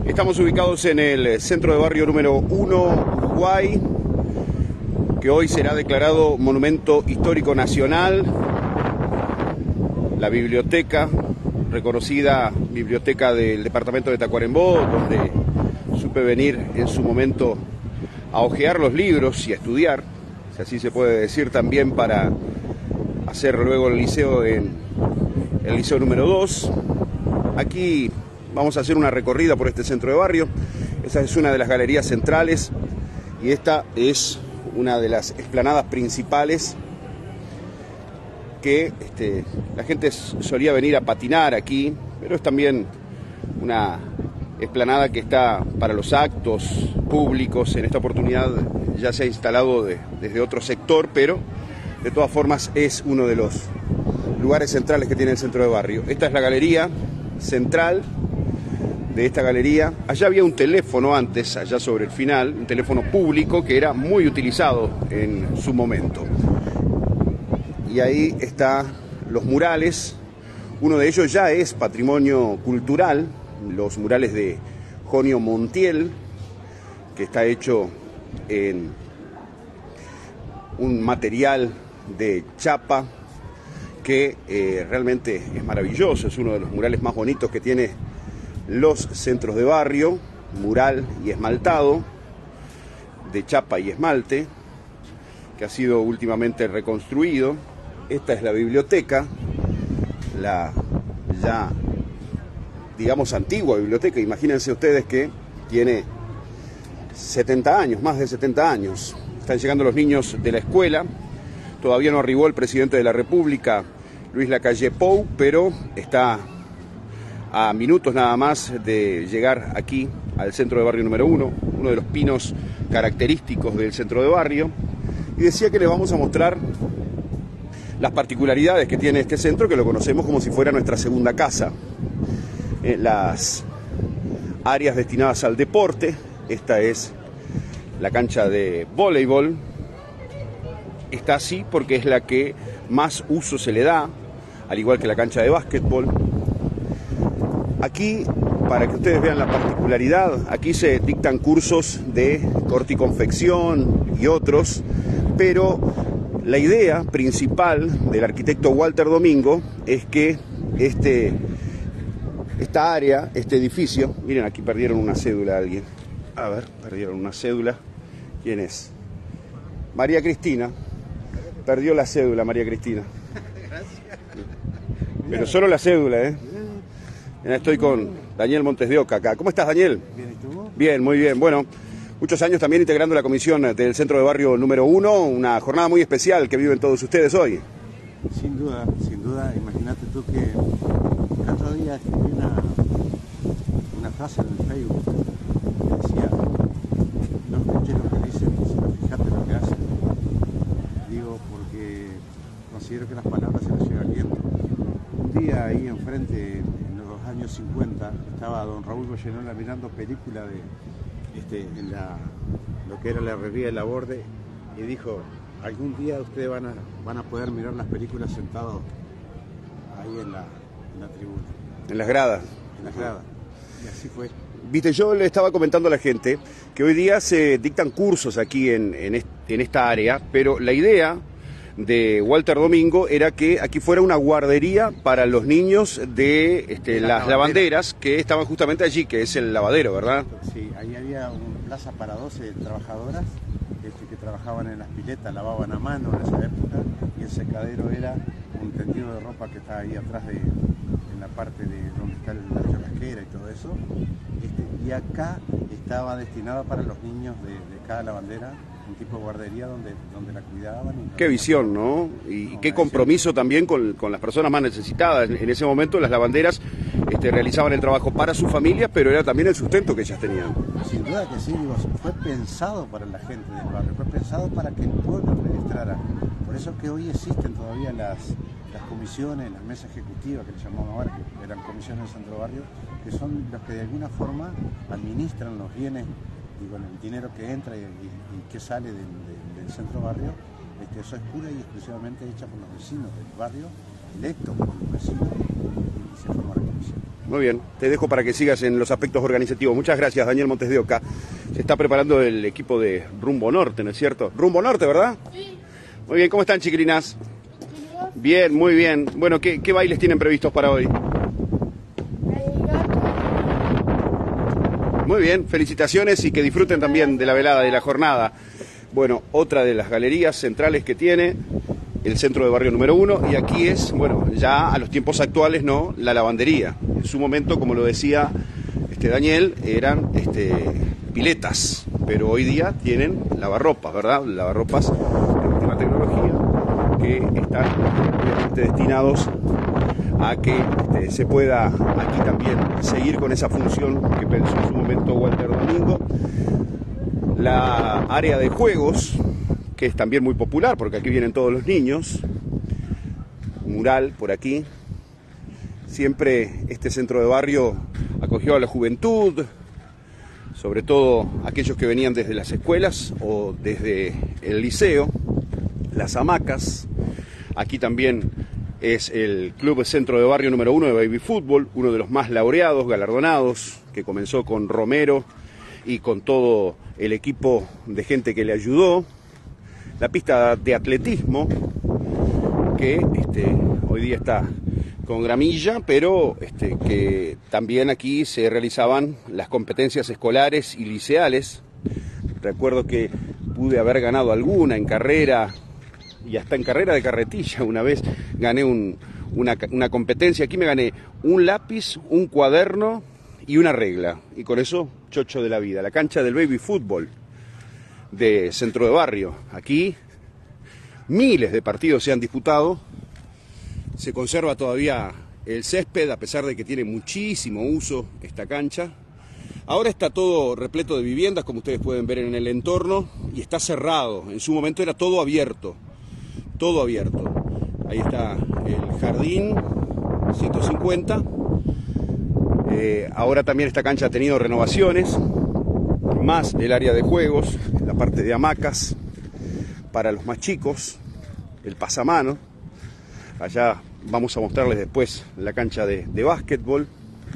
Estamos ubicados en el centro de barrio número 1, Uruguay, que hoy será declarado Monumento Histórico Nacional. La biblioteca, reconocida biblioteca del departamento de Tacuarembó, donde supe venir en su momento a hojear los libros y a estudiar, si así se puede decir, también para hacer luego el liceo en el liceo número 2. Aquí vamos a hacer una recorrida por este centro de barrio. Esta es una de las galerías centrales y esta es una de las explanadas principales que la gente solía venir a patinar aquí, pero es también una explanada que está para los actos públicos. En esta oportunidad ya se ha instalado desde otro sector, pero de todas formas es uno de los lugares centrales que tiene el centro de barrio. Esta es la galería central de esta galería. Allá había un teléfono antes, allá sobre el final, un teléfono público que era muy utilizado en su momento. Y ahí están los murales. Uno de ellos ya es patrimonio cultural, los murales de Jonio Montiel, que está hecho en un material de chapa que realmente es maravilloso. Es uno de los murales más bonitos que tiene los centros de barrio, mural y esmaltado, de chapa y esmalte, que ha sido últimamente reconstruido. Esta es la biblioteca, la ya, digamos, antigua biblioteca. Imagínense ustedes que tiene 70 años, más de 70 años. Están llegando los niños de la escuela. Todavía no arribó el presidente de la República, Luis Lacalle Pou, pero está a minutos nada más de llegar aquí al centro de barrio número 1, uno de los pinos característicos del centro de barrio. Y decía que les vamos a mostrar las particularidades que tiene este centro, que lo conocemos como si fuera nuestra segunda casa. Las áreas destinadas al deporte. Esta es la cancha de voleibol. Está así porque es la que más uso se le da, al igual que la cancha de básquetbol. Aquí, para que ustedes vean la particularidad, aquí se dictan cursos de corte y confección y otros, pero la idea principal del arquitecto Walter Domingo es que esta área, este edificio, miren, aquí perdieron una cédula a alguien. A ver, perdieron una cédula. ¿Quién es? María Cristina. Perdió la cédula, María Cristina. Pero solo la cédula, ¿eh? Estoy con Daniel Montes de Oca acá. ¿Cómo estás, Daniel? Bien, ¿y tú? Bien, muy bien. Bueno, muchos años también integrando la comisión del centro de barrio número 1, una jornada muy especial que viven todos ustedes hoy. Sin duda. Imagínate tú que el otro día escribí una frase en el Facebook que decía: no escuches lo que dicen, sino fíjate lo que hacen. Digo, porque considero que las palabras se las lleva el viento. Un día ahí enfrente, en los años 50, estaba don Raúl Goyenola mirando película en lo que era la herrería de la Borde, y dijo: algún día ustedes van a poder mirar las películas sentados ahí en la tribuna. En las gradas. En las gradas. Y así fue. Viste, yo le estaba comentando a la gente que hoy día se dictan cursos aquí en esta área, pero la idea de Walter Domingo era que aquí fuera una guardería para los niños de las lavanderas que estaban justamente allí, que es el lavadero, ¿verdad? Sí, ahí había una plaza para 12 trabajadoras que trabajaban en las piletas, lavaban a mano en esa época, y el secadero era un tendido de ropa que está ahí atrás en la parte de donde está la churrasquera y todo eso. Y acá estaba destinada para los niños de cada lavandera, un tipo de guardería donde la cuidaban. Qué visión, ¿no? Y qué compromiso también con las personas más necesitadas. En ese momento las lavanderas realizaban el trabajo para su familia, pero era también el sustento que ellas tenían. Sin duda que sí, digo, fue pensado para la gente del barrio, fue pensado para que el pueblo administrara. Por eso que hoy existen todavía las comisiones, las mesas ejecutivas que le llamamos ahora, que eran comisiones del centro barrio, que son los que de alguna forma administran los bienes, digo, el dinero que entra y que sale del centro barrio. Eso es pura y exclusivamente hecha por los vecinos del barrio, electos por los vecinos. y se forma la comisión. Muy bien, te dejo para que sigas en los aspectos organizativos. Muchas gracias, Daniel Montes de Oca. Se está preparando el equipo de Rumbo Norte, ¿no es cierto? Rumbo Norte, ¿verdad? Sí. Muy bien, ¿cómo están, chiquilinas? Bien, muy bien. Bueno, ¿qué bailes tienen previstos para hoy? Muy bien, felicitaciones y que disfruten también de la velada, de la jornada. Bueno, otra de las galerías centrales que tiene el centro de barrio número 1, y aquí es, bueno, ya a los tiempos actuales, ¿no?, la lavandería. En su momento, como lo decía Daniel, eran piletas, pero hoy día tienen lavarropas, ¿verdad? Lavarropas de última tecnología que están obviamente destinados a que se pueda aquí también seguir con esa función que pensó en su momento Walter Domingo. La área de juegos, que es también muy popular porque aquí vienen todos los niños, mural por aquí. Siempre este centro de barrio acogió a la juventud, sobre todo aquellos que venían desde las escuelas o desde el liceo, las hamacas. Aquí también es el Club Centro de Barrio número 1 de Baby Fútbol, uno de los más laureados, galardonados, que comenzó con Romero y con todo el equipo de gente que le ayudó. La pista de atletismo, que hoy día está con gramilla, pero que también aquí se realizaban las competencias escolares y liceales. Recuerdo que pude haber ganado alguna en carrera, y hasta en carrera de carretilla. Una vez gané una competencia, aquí me gané un lápiz, un cuaderno y una regla, y con eso chocho de la vida. La cancha del Baby Fútbol de Centro de Barrio, aquí miles de partidos se han disputado. Se conserva todavía el césped, a pesar de que tiene muchísimo uso esta cancha. Ahora está todo repleto de viviendas, como ustedes pueden ver en el entorno, y está cerrado. En su momento era todo abierto, todo abierto. Ahí está el jardín 150. Ahora también esta cancha ha tenido renovaciones, más el área de juegos, la parte de hamacas para los más chicos, el pasamano. Allá vamos a mostrarles después la cancha de básquetbol.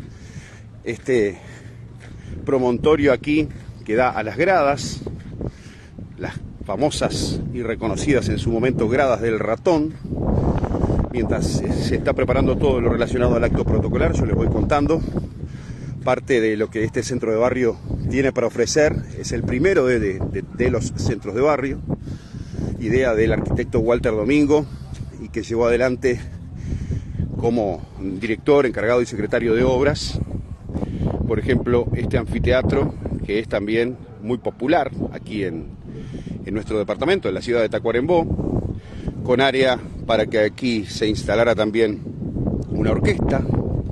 Este promontorio aquí que da a las gradas, las famosas y reconocidas en su momento gradas del Ratón. Mientras se está preparando todo lo relacionado al acto protocolar, yo les voy contando parte de lo que este centro de barrio tiene para ofrecer. Es el primero de los centros de barrio, idea del arquitecto Walter Domingo, y que llevó adelante como director, encargado y secretario de obras. Por ejemplo, este anfiteatro, que es también muy popular aquí en nuestro departamento, en la ciudad de Tacuarembó, con área para que aquí se instalara también una orquesta,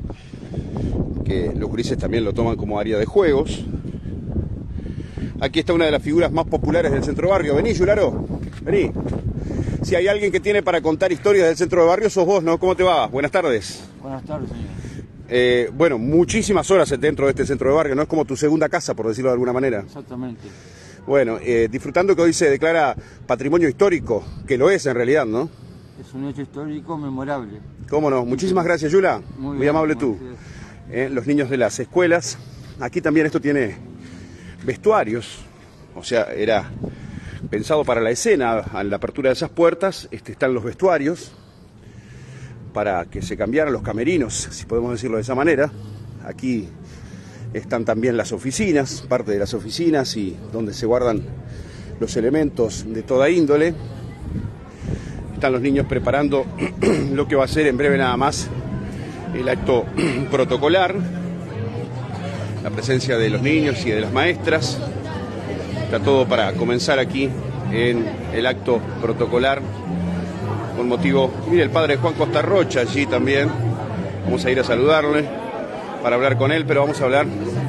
que los gurises también lo toman como área de juegos. Aquí está una de las figuras más populares del centro de barrio. Vení, Yularo, vení. Si hay alguien que tiene para contar historias del centro de barrio, sos vos, ¿no? ¿Cómo te va? Buenas tardes. Buenas tardes, señor. Bueno, muchísimas horas dentro de este centro de barrio, ¿no? Es como tu segunda casa, por decirlo de alguna manera. Exactamente. Bueno, disfrutando que hoy se declara patrimonio histórico, que lo es en realidad, ¿no? Es un hecho histórico memorable. ¿Cómo no? Muchísimas gracias, Yula. Muy bien, amable tú. Los niños de las escuelas. Aquí también esto tiene vestuarios, o sea, era pensado para la escena. A la apertura de esas puertas están los vestuarios para que se cambiaran los camerinos, si podemos decirlo de esa manera. Aquí están también las oficinas, parte de las oficinas, y donde se guardan los elementos de toda índole. Están los niños preparando lo que va a ser en breve nada más el acto protocolar. La presencia de los niños y de las maestras. Está todo para comenzar aquí en el acto protocolar con motivo... Mire, el padre Juan Costa Rocha allí también. Vamos a ir a saludarle para hablar con él, pero vamos a hablar...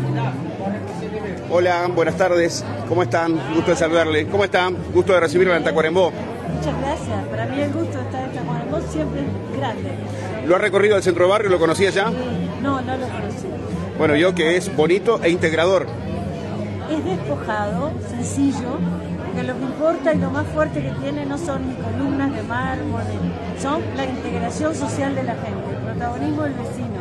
Hola, buenas tardes. ¿Cómo están? Gusto de saludarle. ¿Cómo están? Gusto de recibirlo en Tacuarembó. Muchas gracias. Para mí el gusto de estar en Tacuarembó siempre es grande. ¿Lo ha recorrido el centro de barrio? ¿Lo conocía ya? No, no lo conocía. Bueno, yo que es bonito e integrador. Es despojado, sencillo, que lo que importa y lo más fuerte que tiene no son ni columnas de mármol, son la integración social de la gente, el protagonismo del vecino.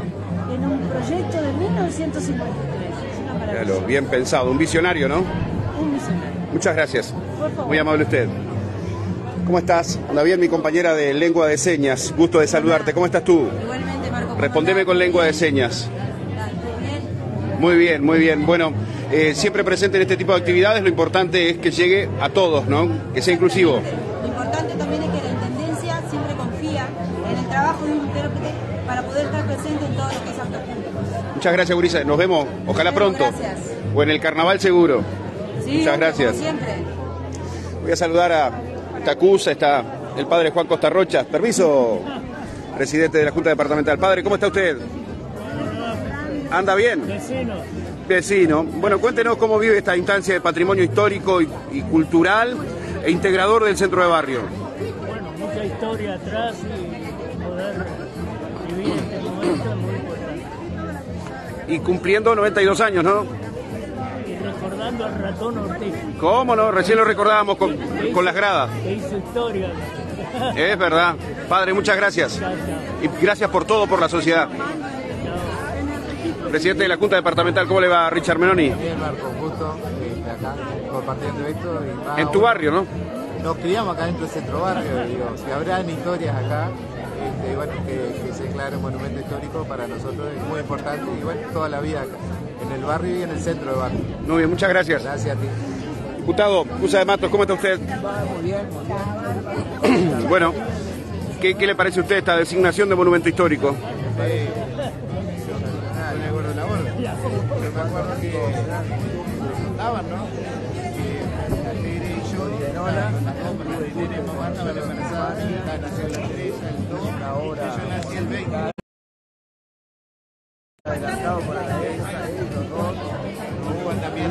en un proyecto de 1953. Es una maravilla. Claro, bien pensado, un visionario, ¿no? Un visionario. Muchas gracias. Por favor. Muy amable usted. ¿Cómo estás? Anda bien, mi compañera de lengua de señas. Gusto de saludarte. ¿Cómo estás tú? Igualmente, Marco. Respondeme con lengua de señas. Muy bien, muy bien. Bueno, siempre presente en este tipo de actividades, lo importante es que llegue a todos, ¿no? Que sea inclusivo. Lo importante también es que la Intendencia siempre confía en el trabajo de un intérprete para poder estar presente en todo lo que es actos públicos. Muchas gracias, Gurisa. Nos vemos, ojalá pronto. Gracias. O en el carnaval seguro. Sí, muchas gracias. Como siempre. Voy a saludar a Tacusa, está el padre Juan Costa Rocha. Permiso, presidente de la Junta Departamental. Padre, ¿cómo está usted? ¿Anda bien? Vecino. Bueno, cuéntenos cómo vive esta instancia de patrimonio histórico y cultural e integrador del centro de barrio. Bueno, mucha historia atrás y poder vivir este momento es muy importante. Y cumpliendo 92 años, ¿no? Y recordando al ratón Ortiz, ¿Cómo no? Recién lo recordábamos con las gradas. que hizo historia. Es verdad. Padre, muchas gracias. Chao, chao. Y gracias por todo, por la sociedad. Presidente de la Junta Departamental, ¿cómo le va, Richard Menoni? Bien, Marco, justo acá compartiendo esto. Y En tu barrio, ¿no? Nos criamos acá dentro del centro barrio, digo, si habrán historias acá, bueno, que se declare un monumento histórico para nosotros es muy importante y bueno, toda la vida acá, en el barrio y en el centro del barrio. Muy bien, muchas gracias. Gracias a ti. Diputado Cusa de Matos, ¿cómo está usted? Muy bien. Bueno, ¿qué le parece a usted esta designación de monumento histórico? Yo me acuerdo que contaban, ¿no? Que la Tere y yo y Enola, y Tere mamá estaba embarazada, nació la Teresa, el 2, ahora yo nací el 20. Adelantado por la Teresa, los dos, hubo también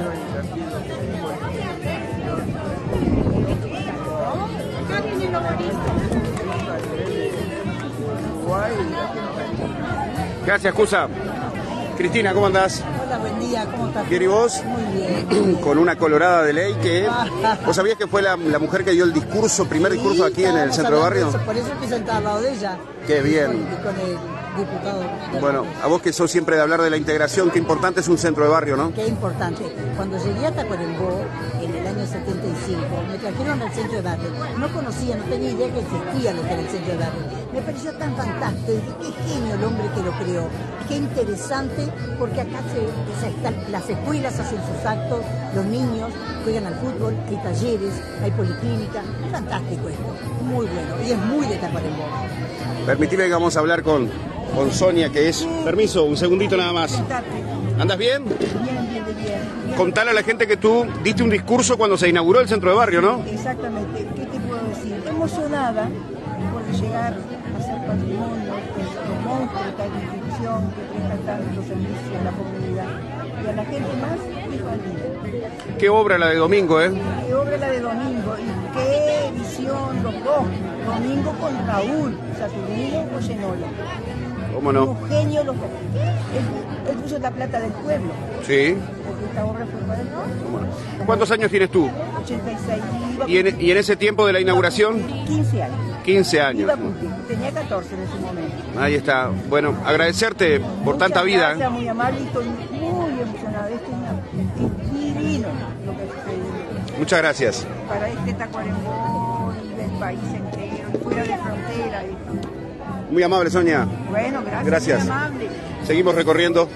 Gracias, Cusa. Cristina, ¿cómo andás? Hola, buen día, ¿cómo estás? Bien, ¿y vos? Muy bien. Con una colorada de ley que... ¿Vos sabías que fue la mujer que dio el primer discurso aquí en el centro de barrio? Por eso estoy sentada al lado de ella. Qué bien. Con el diputado. Bueno, a vos que sos siempre de hablar de la integración, qué importante es un centro de barrio, ¿no? Qué importante. Cuando llegué a Tacuarembó, en el año 75, me trajeron al centro de barrio. No conocía, no tenía idea que existía lo que era el centro de barrio. Me pareció tan fantástico. Dije, qué genio el hombre que lo creó. Qué interesante, porque acá las escuelas hacen sus actos, los niños juegan al fútbol, hay talleres, hay policlínica. Es fantástico esto, muy bueno. Y es muy de Tacuarembó. Permitime que vamos a hablar con Sonia, que es... Permiso, un segundito nada más. ¿Andas bien? Bien. Contale a la gente que tú diste un discurso cuando se inauguró el centro de barrio, ¿no? Exactamente. ¿Qué te puedo decir? Emocionada por llegar a ser patrimonio, los monstruos de tal institución que presta tanto servicio a la comunidad. Y a la gente más, hijo al día. Qué obra la de Domingo, ¿eh? Qué obra la de Domingo y qué visión los dos. Domingo con Raúl, Saturnino con Enola. ¿Cómo no? Un genio los dos. Él puso la plata del pueblo. Sí. Porque esta obra fue para él, ¿no? ¿Cómo no? ¿Cuántos años tienes tú? 86. ¿Y en ese tiempo de la inauguración? 15 años. 15 años. Iba a cumplir. Tenía 14 en ese momento. Ahí está. Bueno, agradecerte por Muchas tanta vida. Gracias, muy amable y estoy muy emocionada. Esto es divino lo que sucede Muchas gracias. para este Tacuarembó y del país entero, fuera de frontera. Muy amable, Sonia. Bueno, gracias. Gracias. Muy amable. Seguimos recorriendo.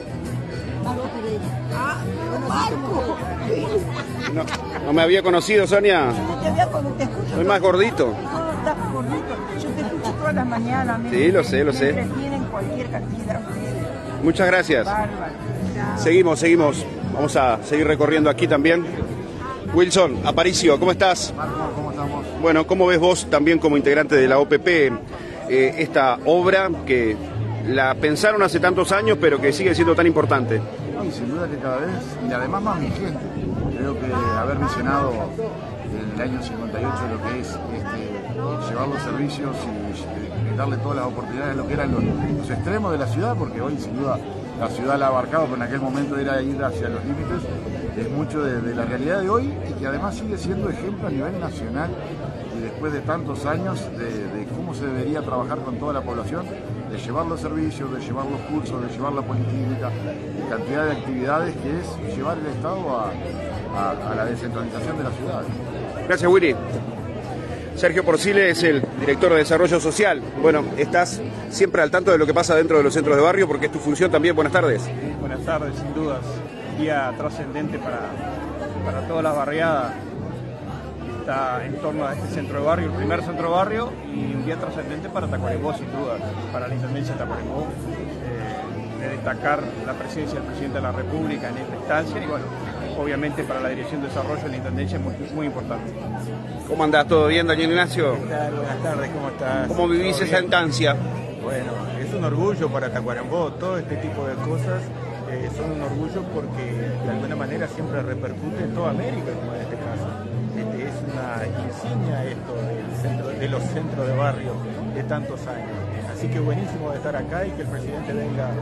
Marco. No me había conocido, Sonia. No te había como te escucho. Soy más gordito. No, estás gordito. Yo te escucho todas las mañanas. Sí, lo sé, lo sé. Me entretienen cualquier cantidad. Muchas gracias. Bárbaro. Seguimos. Vamos a seguir recorriendo aquí también. Wilson, Aparicio, ¿cómo estás? Marco, ¿cómo estamos? Bueno, ¿cómo ves vos también como integrante de la OPP esta obra que la pensaron hace tantos años pero que sigue siendo tan importante? No, y sin duda que cada vez, y además más vigente. Creo que haber visionado en el año 58 lo que es llevar los servicios y darle todas las oportunidades a lo que eran los extremos de la ciudad, porque hoy sin duda la ciudad la ha abarcado, pero en aquel momento era ir hacia los límites, es mucho de la realidad de hoy y que además sigue siendo ejemplo a nivel nacional y después de tantos años de cómo se debería trabajar con toda la población, de llevar los servicios, de llevar los cursos, de llevar la política, de cantidad de actividades que es llevar el Estado a la descentralización de la ciudad. Gracias, Willy. Sergio Porcile es el director de Desarrollo Social. Bueno, estás siempre al tanto de lo que pasa dentro de los centros de barrio porque es tu función también. Buenas tardes. Buenas tardes, sin dudas. Día trascendente para toda la barriada. Está en torno a este centro de barrio, el primer centro de barrio, y un día trascendente para Tacuarembó, sin duda, para la Intendencia de Tacuarembó. De destacar la presencia del Presidente de la República en esta instancia y bueno, obviamente para la Dirección de Desarrollo de la Intendencia es muy importante. ¿Cómo andás? ¿Todo bien, Daniel Ignacio? ¿Qué tal? Buenas tardes, ¿cómo estás? ¿Cómo vivís esa instancia? Bueno, es un orgullo para Tacuarembó, todo este tipo de cosas son un orgullo porque de alguna manera siempre repercute en toda América, como en este caso. Es una insignia esto de los centros de barrio de tantos años. Así que buenísimo de estar acá y que el presidente venga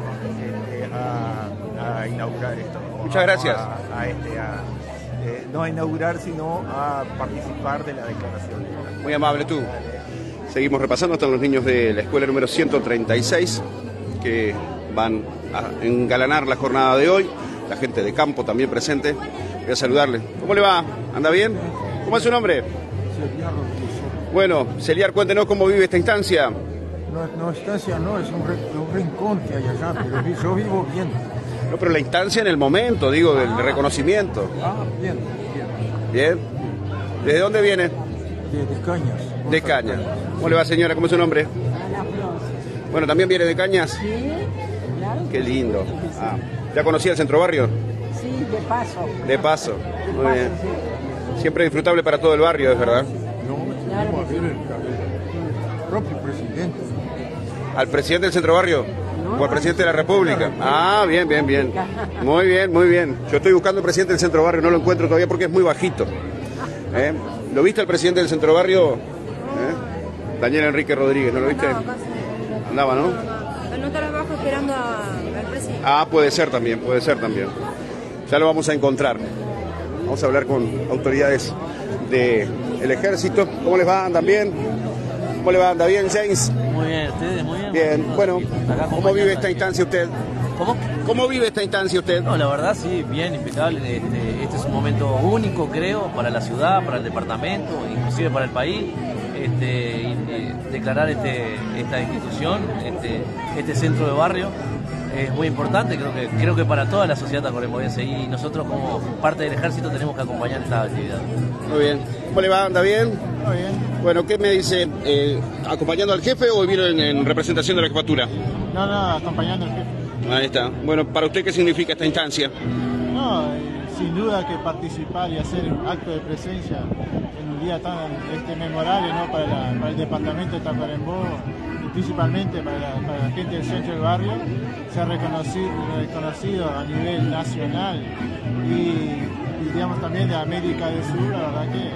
a inaugurar esto. Muchas gracias. No a inaugurar, sino a participar de la declaración. Muy amable tú. Seguimos repasando, están los niños de la escuela número 136 que van a engalanar la jornada de hoy. La gente de campo también presente. Voy a saludarle. ¿Cómo le va? ¿Anda bien? ¿Cómo es su nombre? Celiar Rodríguez. Bueno, Celiar, cuéntenos cómo vive esta instancia. No, estancia no, es un rincón que hay allá, pero yo vivo bien. No, pero la instancia en el momento, digo, del reconocimiento. Bien. Bien. ¿Desde dónde viene? De Cañas. De Cañas. ¿Cómo le va, señora? ¿Cómo es su nombre? Ana Flores. Bueno, ¿también viene de Cañas? Sí, claro. Qué lindo. ¿Ya conocía el centro barrio? Sí, de paso. De paso. Muy bien. Siempre disfrutable para todo el barrio, ¿es verdad? No, tenemos a ver el propio presidente. ¿Al presidente del centro barrio? ¿O al presidente de la República? Ah, bien. Muy bien. Yo estoy buscando al presidente del centro barrio, no lo encuentro todavía porque es muy bajito. ¿Lo viste al presidente del centro barrio? Daniel Enrique Rodríguez, ¿no lo viste? Andaba, ¿no? No estar abajo esperando al presidente. Puede ser también. Ya lo vamos a encontrar. Vamos a hablar con autoridades del ejército. ¿Cómo les va? ¿Andan bien? ¿Cómo le va? ¿Anda bien, James? Muy bien, ¿ustedes? Muy bien. Bien, bueno, ¿cómo vive esta instancia usted? ¿Cómo vive esta instancia usted? No, la verdad sí, bien, impecable. Este es un momento único, creo, para la ciudad, para el departamento, inclusive para el país. Declarar esta institución, este centro de barrio, es muy importante, creo que para toda la sociedad tacuarembóense y nosotros como parte del ejército tenemos que acompañar esta actividad. Muy bien. ¿Cómo le va? ¿Anda bien? Muy bien. Bueno, ¿qué me dice? ¿Acompañando al jefe o vino en representación de la jefatura? No, acompañando al jefe. Ahí está. Bueno, ¿para usted qué significa esta instancia? No, sin duda que participar y hacer un acto de presencia en un día tan memorable, ¿no? para el departamento de Tacuarembó y principalmente para la gente del centro del barrio, se ha reconocido a nivel nacional y digamos también de América del Sur, la verdad que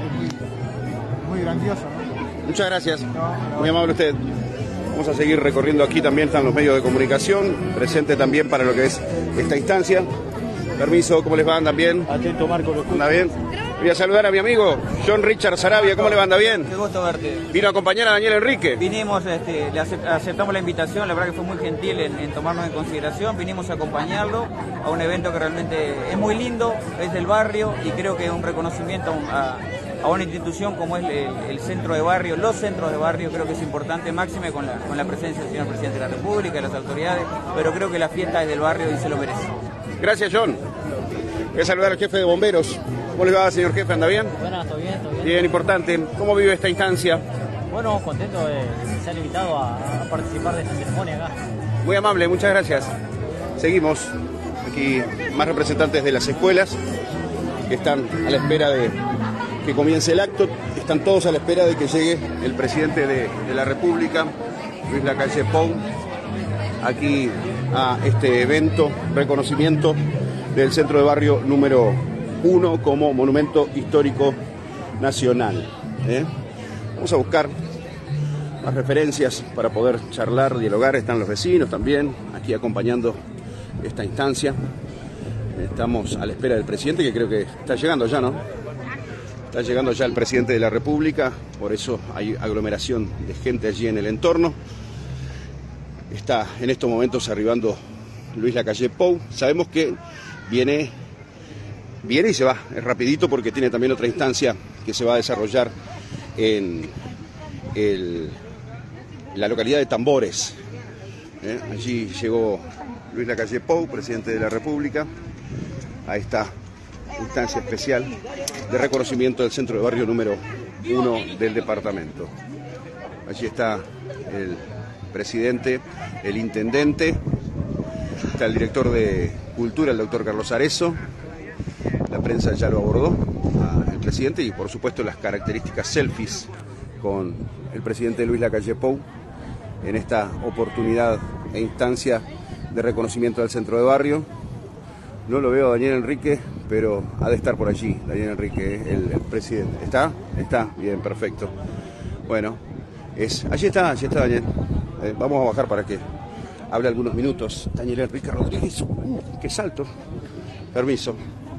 es muy grandioso, ¿no? Muchas gracias. Muy amable usted. Vamos a seguir recorriendo aquí, también están los medios de comunicación, presente también para lo que es esta instancia. Permiso, ¿cómo les va? ¿Andan bien? Atento, Marco. ¿Anda bien? Voy a saludar a mi amigo John Richard Sarabia. ¿Cómo le va? ¿Anda bien? Qué gusto verte. ¿Vino a acompañar a Daniel Enrique? Vinimos, le aceptamos la invitación, la verdad que fue muy gentil en tomarnos en consideración. Vinimos a acompañarlo a un evento que realmente es muy lindo, es del barrio y creo que es un reconocimiento a una institución como es el centro de barrio, los centros de barrio, creo que es importante, máxime con la presencia del señor presidente de la República, de las autoridades, pero creo que la fiesta es del barrio y se lo merece. Gracias, John. Voy a saludar al jefe de bomberos. ¿Cómo le va, señor jefe? ¿Anda bien? Bueno, todo bien. Bien, importante. ¿Cómo vive esta instancia? Bueno, contento de ser invitado a participar de esta ceremonia acá. Muy amable, muchas gracias. Seguimos. Aquí más representantes de las escuelas que están a la espera de que comience el acto. Están todos a la espera de que llegue el presidente de la República, Luis Lacalle Pou, aquí a este evento, reconocimiento del centro de barrio número 1 como monumento histórico nacional. Vamos a buscar más referencias para poder charlar, dialogar. Están los vecinos también aquí acompañando esta instancia. Estamos a la espera del presidente, que creo que está llegando ya, ¿no? Está llegando ya el presidente de la República, por eso hay aglomeración de gente allí en el entorno. Está en estos momentos arribando Luis Lacalle Pou. Sabemos que viene y se va, es rapidito porque tiene también otra instancia que se va a desarrollar en la localidad de Tambores. Allí llegó Luis Lacalle Pou, presidente de la República, a esta instancia especial de reconocimiento del centro de barrio número 1 del departamento. Allí está el presidente, el intendente, está el director de Cultura, el doctor Carlos Arezzo. La prensa ya lo abordó al presidente y por supuesto las características selfies con el presidente Luis Lacalle Pou en esta oportunidad e instancia de reconocimiento del centro de barrio. No lo veo a Daniel Enrique, pero ha de estar por allí, Daniel Enrique, el presidente. ¿Está? Está, bien, perfecto. Bueno, allí está Daniel. Vamos a bajar para que hable algunos minutos. Daniel Enrique Rodríguez, qué salto. Permiso.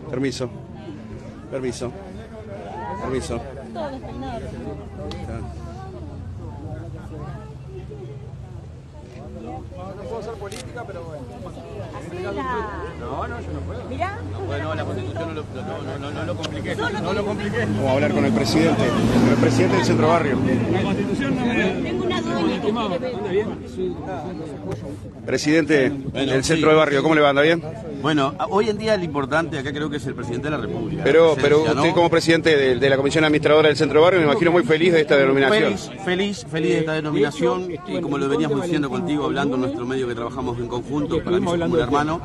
No puedo hacer política, pero bueno. No, yo no puedo. Mirá. No, la Constitución no lo compliqué. No lo compliqué. Vamos a hablar con el presidente del centro barrio. La Constitución no me... Tengo una duda. Presidente del centro de barrio, ¿cómo le va? ¿Anda bien? Bueno, hoy en día lo importante acá creo que es el presidente de la República. Pero usted como presidente de la Comisión Administradora del Centro de Barrio, me imagino muy feliz de esta denominación. Feliz de esta denominación, y como lo veníamos diciendo contigo, hablando en nuestro medio que trabajamos en conjunto, para mí es un hermano.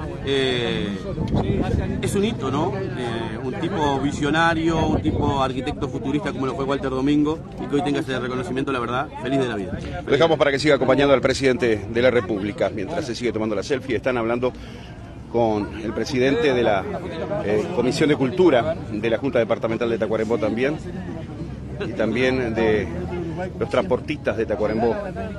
Es un hito, ¿no? Un tipo visionario, un tipo arquitecto futurista como lo fue Walter Domingo, y que hoy tenga ese reconocimiento, la verdad, feliz de la vida. Lo dejamos para que siga acompañando al presidente de la República, mientras se sigue tomando la selfie. Están hablando con el presidente de la Comisión de Cultura de la Junta Departamental de Tacuarembó también, y también de los transportistas de Tacuarembó.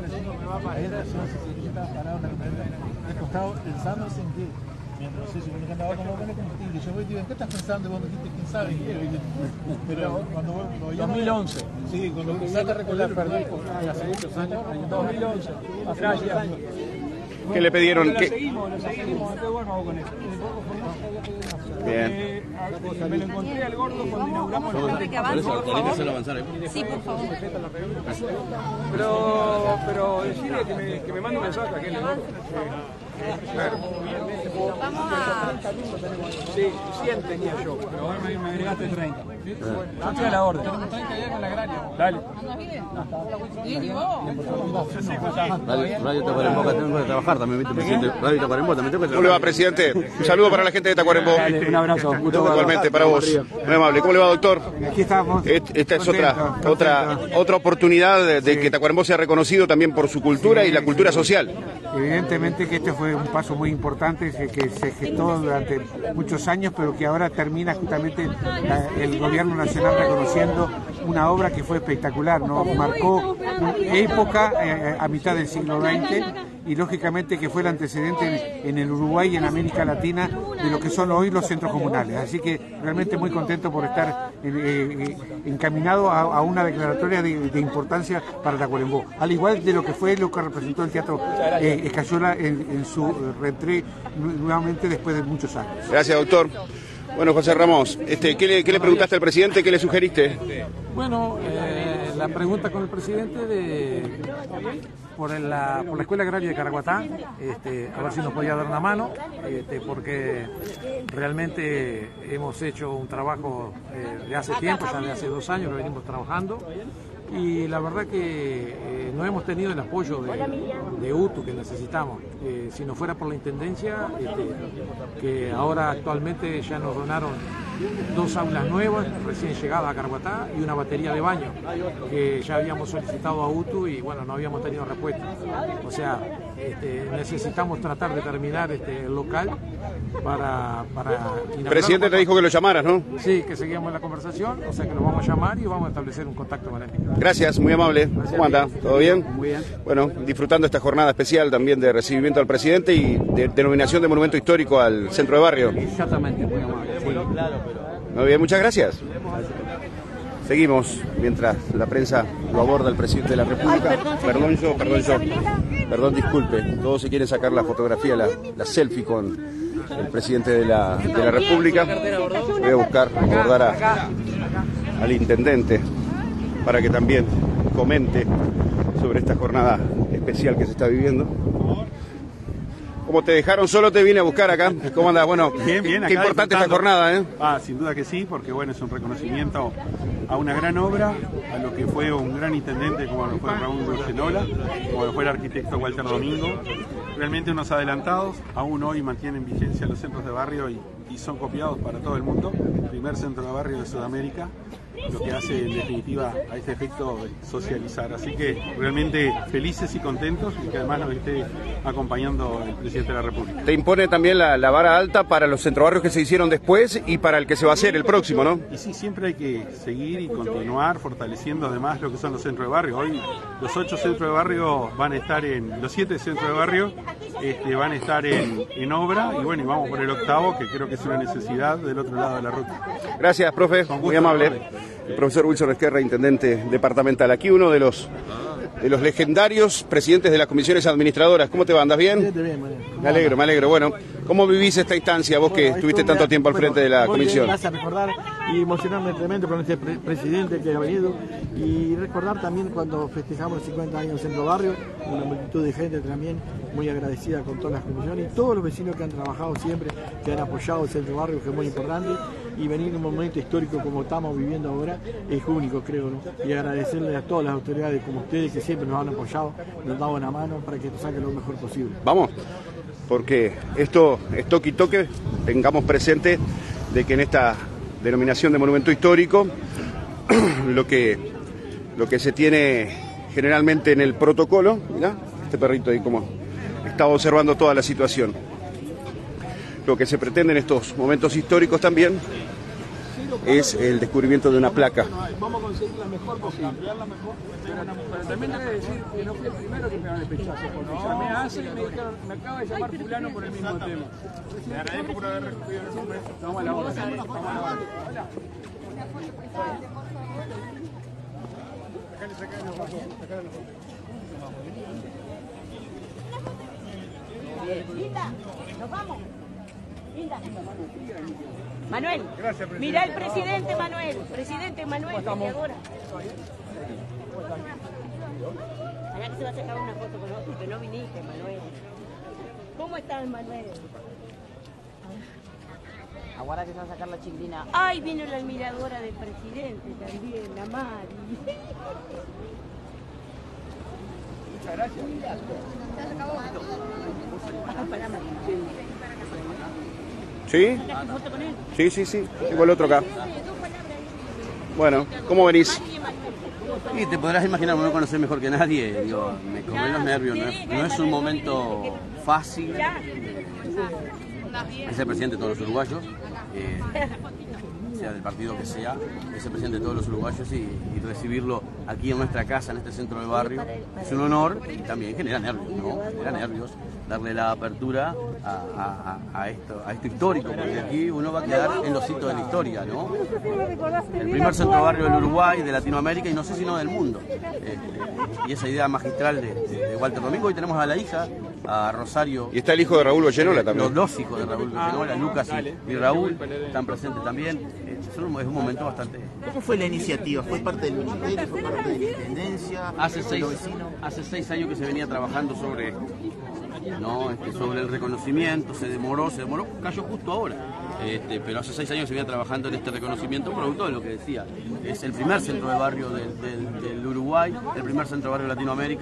Yo voy y digo, ¿qué estás pensando? Vos me dijiste, ¿quién sabe? Pero cuando vos... 2011. Sí, cuando empezaste a recordar, perdón, hace muchos años. 2011. Gracias. ¿Qué le pidieron? Lo seguimos, entonces bueno, con esto. Bien. Me lo encontré al gordo cuando inauguramos el Sí, por favor. Pero decirle que me mande un mensaje a aquel gordo. Vamos a... Sí, 100 tenía yo, pero ahora me agregaste 30. Yo estoy a la orden. Tenemos 30 días con la agraria. Dale. Radio Tacuarembó, que tengo que trabajar también, ¿viste, presidente? Radio Tacuarembó también tengo que trabajar. ¿Cómo le va, presidente? Un saludo para la gente de Tacuarembó. Un abrazo. Igualmente para vos. Muy amable. ¿Cómo le va, doctor? Aquí estamos. Esta es otra oportunidad de que Tacuarembó sea reconocido también por su cultura y la cultura social. Evidentemente que este fue un paso muy importante que se gestó durante muchos años, pero que ahora termina justamente el gobierno nacional reconociendo una obra que fue espectacular, ¿no? Marcó una época a mitad del siglo XX y lógicamente que fue el antecedente en el Uruguay y en América Latina de lo que son hoy los centros comunales. Así que realmente muy contento por estar encaminado a una declaratoria de importancia para Tacuarembó, al igual de lo que fue lo que representó el Teatro Escayola en su reentré nuevamente después de muchos años. Gracias, doctor. Bueno, José Ramos, ¿qué le preguntaste al presidente? ¿Qué le sugeriste? Bueno, la pregunta con el presidente por la Escuela Agraria de Caraguatá, a ver si nos podía dar una mano, porque realmente hemos hecho un trabajo de hace tiempo, ya de hace 2 años que venimos trabajando, y la verdad que no hemos tenido el apoyo de UTU que necesitamos. Si no fuera por la Intendencia, que ahora actualmente ya nos donaron 2 aulas nuevas, recién llegadas a Caraguatá, y una batería de baño, que ya habíamos solicitado a UTU y bueno, no habíamos tenido respuesta. O sea, necesitamos tratar de terminar el local para El presidente te dijo que lo llamaras, ¿no? Sí, que seguíamos la conversación, o sea que lo vamos a llamar y vamos a establecer un contacto con él. Gracias, muy amable. ¿Cómo anda? ¿Todo bien? Muy bien. Bueno, disfrutando esta jornada especial también de recibimiento al presidente y de denominación de monumento histórico al centro de barrio. Exactamente, muy amable. Sí. Muy bien, muchas gracias. Seguimos mientras la prensa lo aborda el presidente de la República. Perdón, disculpe. Todos se quieren sacar la fotografía, la selfie con el presidente de la República. Voy a buscar abordar al intendente para que también comente sobre esta jornada especial que se está viviendo. Como te dejaron solo, te vine a buscar acá. ¿Cómo andas? Bueno, bien, qué importante esta jornada, ¿eh? Sin duda que sí, porque bueno, es un reconocimiento a una gran obra, a lo que fue un gran intendente como lo fue Raúl Ruggenola, como lo fue el arquitecto Walter Domingo. Realmente unos adelantados, aún hoy mantienen vigencia los centros de barrio y son copiados para todo el mundo. El primer centro de barrio de Sudamérica, lo que hace en definitiva a este efecto de socializar. Así que realmente felices y contentos y que además nos esté acompañando el presidente de la República. Te impone también la vara alta para los centrobarrios que se hicieron después y para el que se va a hacer el próximo, ¿no? Y sí, siempre hay que seguir y continuar fortaleciendo además lo que son los centros de barrio. Hoy los 8 centros de barrio van a estar los 7 centros de barrio van a estar en obra y bueno, y vamos por el 8º, que creo que es una necesidad del otro lado de la ruta. Gracias, profe, muy amable. El profesor Wilson Esquerra, intendente departamental. Aquí uno de los legendarios presidentes de las comisiones administradoras. ¿Cómo te va? ¿Andas bien? Me alegro. Bueno, ¿cómo vivís esta instancia vos que estuviste tanto tiempo al frente de la comisión? Gracias, recordar y emocionarme tremendo con este presidente que ha venido y recordar también cuando festejamos los 50 años del Centro Barrio, una multitud de gente también muy agradecida con todas las comisiones y todos los vecinos que han trabajado siempre, que han apoyado el Centro Barrio, que es muy importante, y venir en un momento histórico como estamos viviendo ahora es único, creo, ¿no? Y agradecerle a todas las autoridades como ustedes que siempre nos han apoyado, nos han dado una mano para que esto salga lo mejor posible. Vamos, porque esto es toque y toque, tengamos presente de que en esta denominación de monumento histórico lo que se tiene generalmente en el protocolo, mirá, este perrito ahí como estaba observando toda la situación. Lo que se pretende en estos momentos históricos también es el descubrimiento de una placa. Vamos a conseguir la mejor posible, la mejor, pero también debe decir que no fui el primero que me van a despechazo, porque llamé a ACE y me dijeron, me acaba de llamar fulano por el mismo tema. Le agradezco por haber recogido el nombre. Vamos a la hora. Linda, nos vamos. Manuel, mira el presidente Manuel, mediadora. Allá que se va a sacar una foto con nosotros, que no viniste, Manuel. ¿Cómo estás, Manuel? Ahora que se va a sacar la chiquilina. Ay, vino la admiradora del presidente también, la Mari. Muchas gracias. ¿Sí? Sí. Tengo el otro acá. Bueno, ¿cómo venís? Y te podrás imaginar, no me conoces mejor que nadie, digo, me comen los nervios, no es un momento fácil. Es el presidente de todos los uruguayos, sea del partido que sea, es el presidente de todos los uruguayos y recibirlo aquí en nuestra casa, en este centro del barrio, es un honor y también genera nervios, ¿no? Genera nervios darle la apertura a esto histórico, porque aquí uno va a quedar en los hitos de la historia, ¿no? El primer centro de barrio del Uruguay, de Latinoamérica y no sé si no del mundo. Y esa idea magistral de Walter Domingo. Hoy tenemos a la hija, a Rosario. Y está el hijo de Raúl Goyenola también. Los 2 hijos de Raúl Goyenola, Lucas y Raúl, están presentes también. Es un momento bastante... ¿Cómo fue la iniciativa? ¿Fue parte del ministerio? ¿Fue parte de la intendencia? Hace 6 años que se venía trabajando sobre esto, ¿no? Sobre el reconocimiento, se demoró, cayó justo ahora. Pero hace 6 años se venía trabajando en este reconocimiento, producto de lo que decía. Es el primer centro de barrio del Uruguay, el primer centro de barrio de Latinoamérica,